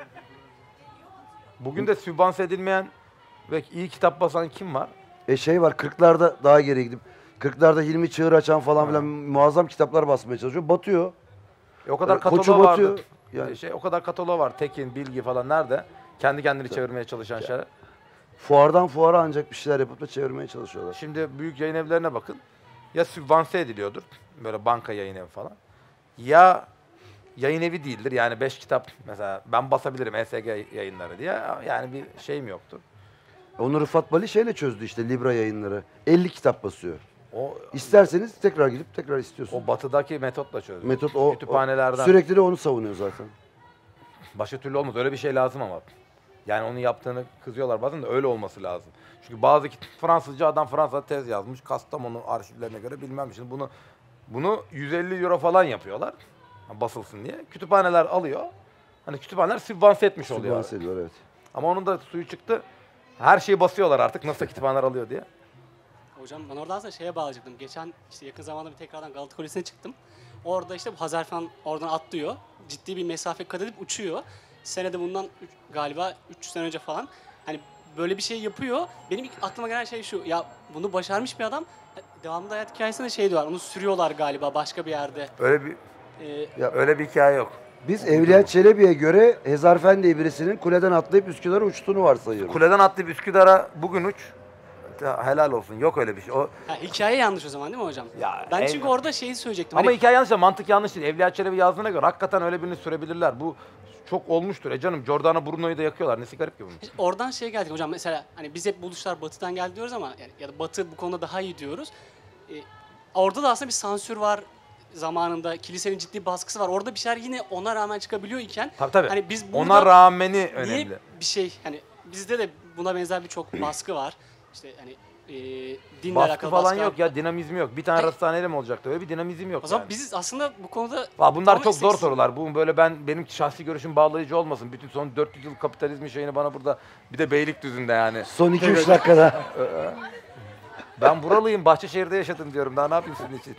Bugün de sübvanse edilmeyen ve iyi kitap basan kim var? E şey var kırklarda daha geri gidip kırklarda Hilmi Çığır açan falan filan muazzam kitaplar basmaya çalışıyor. Batıyor. E, o kadar E, Koçu kataloğu batıyor. vardı. Yani- E, şey, o kadar kataloğu var. Tekin, Bilgi falan nerede? Kendi kendini çevirmeye çalışan şeyler. Fuardan fuara ancak bir şeyler yapıp da çevirmeye çalışıyorlar. Şimdi büyük yayın evlerine bakın. Ya sübvanse ediliyordur. Böyle banka yayın evi falan. Ya yayın evi değildir. Yani beş kitap mesela ben basabilirim E S G yayınları diye. Yani bir şeyim yoktur. Onu Rıfat Bali şeyle çözdü işte Libra yayınları. elli kitap basıyor. O İsterseniz tekrar gidip tekrar istiyorsun. o batıdaki metotla çözdü. Metot o, Kütüphanelerden. o sürekli de onu savunuyor zaten. Başka türlü olmaz. Öyle bir şey lazım ama. Yani onu yaptığını kızıyorlar bazen de öyle olması lazım. Çünkü bazı Fransızca adam Fransa'da tez yazmış. Kastamonu arşivlerine göre bilmem. Şimdi bunu bunu yüz elli euro falan yapıyorlar. Basılsın diye. Kütüphaneler alıyor. Hani kütüphaneler sübvanse etmiş oluyor. Sübvanse ediyor evet. Ama onun da suyu çıktı. Her şeyi basıyorlar artık nasıl kütüphaneler alıyor diye. Hocam ben orada aslında şeye bağlayacaktım. Geçen işte yakın zamanda bir tekrardan Galata Kulesi'ne çıktım. Orada işte bu Hazarfen oradan atlıyor. Ciddi bir mesafe kat edip uçuyor. Senede bundan üç, galiba üç sene önce falan. Hani böyle bir şey yapıyor. Benim ilk aklıma gelen şey şu. Ya bunu başarmış bir adam. Devamında hayat hikayesinde şey diyorlar. Onu sürüyorlar galiba başka bir yerde. Öyle bir Ee, Ya, öyle bir hikaye yok. biz Evliya Çelebi'ye göre Hezarfen diye birisinin kuleden atlayıp Üsküdar'a uçtuğunu varsayıyoruz. Kuleden atlayıp Üsküdar'a bugün uç. helal olsun. Yok öyle bir şey. O, Ha, hikaye yanlış o zaman değil mi hocam? Ya, ben ev- çünkü orada şeyi söyleyecektim. ama Hani hikaye yanlış da mantık yanlış değil. Evliya Çelebi yazdığına göre hakikaten öyle birini sürebilirler. Bu çok olmuştur. E canım Giordano Bruno'yu da yakıyorlar. Nesi garip ki bunun? oradan şeye geldik hocam. Mesela hani biz hep buluşlar batıdan geldi diyoruz ama yani, ya da batı bu konuda daha iyi diyoruz. Ee, orada da aslında bir sansür var zamanında. Kilisenin ciddi baskısı var. Orada bir şeyler yine ona rağmen çıkabiliyor iken. Tabii tabii. Hani biz burada Ona rağmeni önemli. niye bir şey hani bizde de buna benzer birçok baskı var. İşte hani e, dinle Baskı alakalı falan baskı yok ya, dinamizmi yok. Bir tane Hayır. rastaneyle mi olacaktı? Öyle bir dinamizm yok O zaman yani. biz aslında bu konuda Aa, bunlar tam çok zor eksiksiz. sorular. Bu böyle ben benim şahsi görüşüm bağlayıcı olmasın. Bütün son dört yüz yıl kapitalizmin şeyini bana burada bir de Beylikdüzü'nde yani. Son iki üç dakikada. Ben buralıyım, Bahçeşehir'de yaşadım diyorum. Daha ne yapayım sizin için?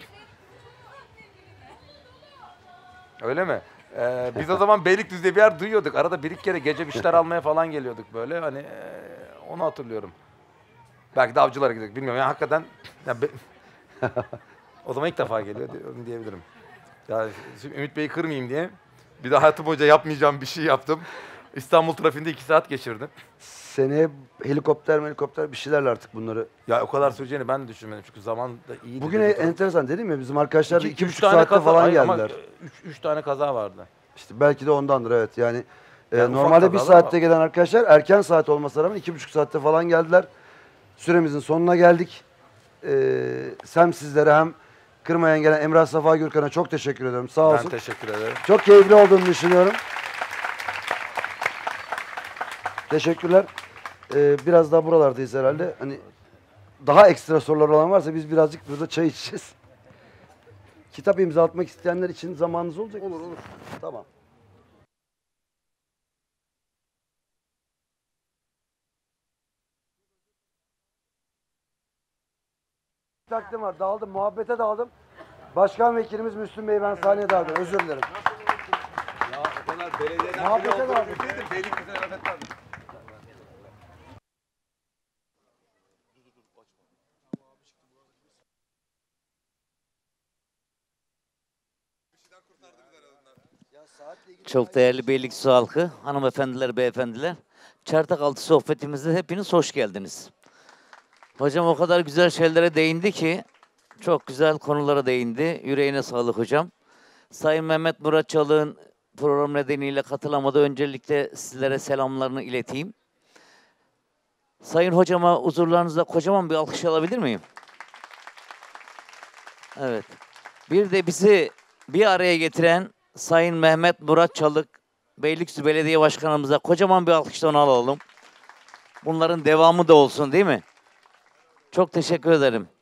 Öyle mi? Ee, biz o zaman Beylikdüzü'de bir yer duyuyorduk. Arada bir iki kere gece bir şeyler almaya falan geliyorduk böyle. Hani e, onu hatırlıyorum. Belki de avcılara gidiyorduk. Bilmiyorum ya, hakikaten. Ya be- o zaman ilk defa geliyor diye- diyebilirim. Ya şimdi Ümit Bey'i kırmayayım diye bir de hayatım boyunca yapmayacağım bir şey yaptım. İstanbul trafiğinde iki saat geçirdim. Seneye helikopter helikopter bir şeylerle artık bunları. Ya o kadar süreceğini ben de düşünmedim çünkü zaman da iyiydi. Bugün Dedi. enteresan dedim ya, bizim arkadaşlar da İki- iki üç buçuk tane saatte kaza- falan hayır ama geldiler. Üç, üç tane kaza vardı. İşte belki de ondandır, evet. Yani, e, Yani ufak normalde bir kazalar saatte var. gelen arkadaşlar erken saat olmasına rağmen iki buçuk saatte falan geldiler. Süremizin sonuna geldik. Ee, hem sizlere hem kırmayan gelen Emrah Safa Gürkan'a çok teşekkür ederim. Sağ olsun. Ben teşekkür ederim. Çok keyifli olduğunu düşünüyorum. Teşekkürler. Ee, biraz daha buralardayız herhalde. Hani daha ekstra sorular olan varsa biz birazcık burada çay içeceğiz. Kitap imzalatmak isteyenler için zamanınız olacak mı? Olur olur. Tamam. Takdim var. Dağıldım. Muhabbete daldım. Başkan vekilimiz Müslüm Bey, ben sahneye daldım. Özür dilerim. Ya o kadar belediyeden Muhabbete daldım. Beylikdüzü'ne laf etmem. Çok değerli Beylikdüzü halkı, hanımefendiler, beyefendiler. Çartakaltı sohbetimizde hepiniz hoş geldiniz. Hocam o kadar güzel şeylere değindi ki, çok güzel konulara değindi. Yüreğine sağlık hocam. Sayın Mehmet Murat Çalık'ın program nedeniyle katılamadı. Öncelikle sizlere selamlarını ileteyim. Sayın hocama huzurlarınızda kocaman bir alkış alabilir miyim? Evet. Bir de bizi bir araya getiren Sayın Mehmet Murat Çalık, Beylikdüzü Belediye Başkanımıza kocaman bir alkışla onu alalım. Bunların devamı da olsun değil mi? Çok teşekkür ederim.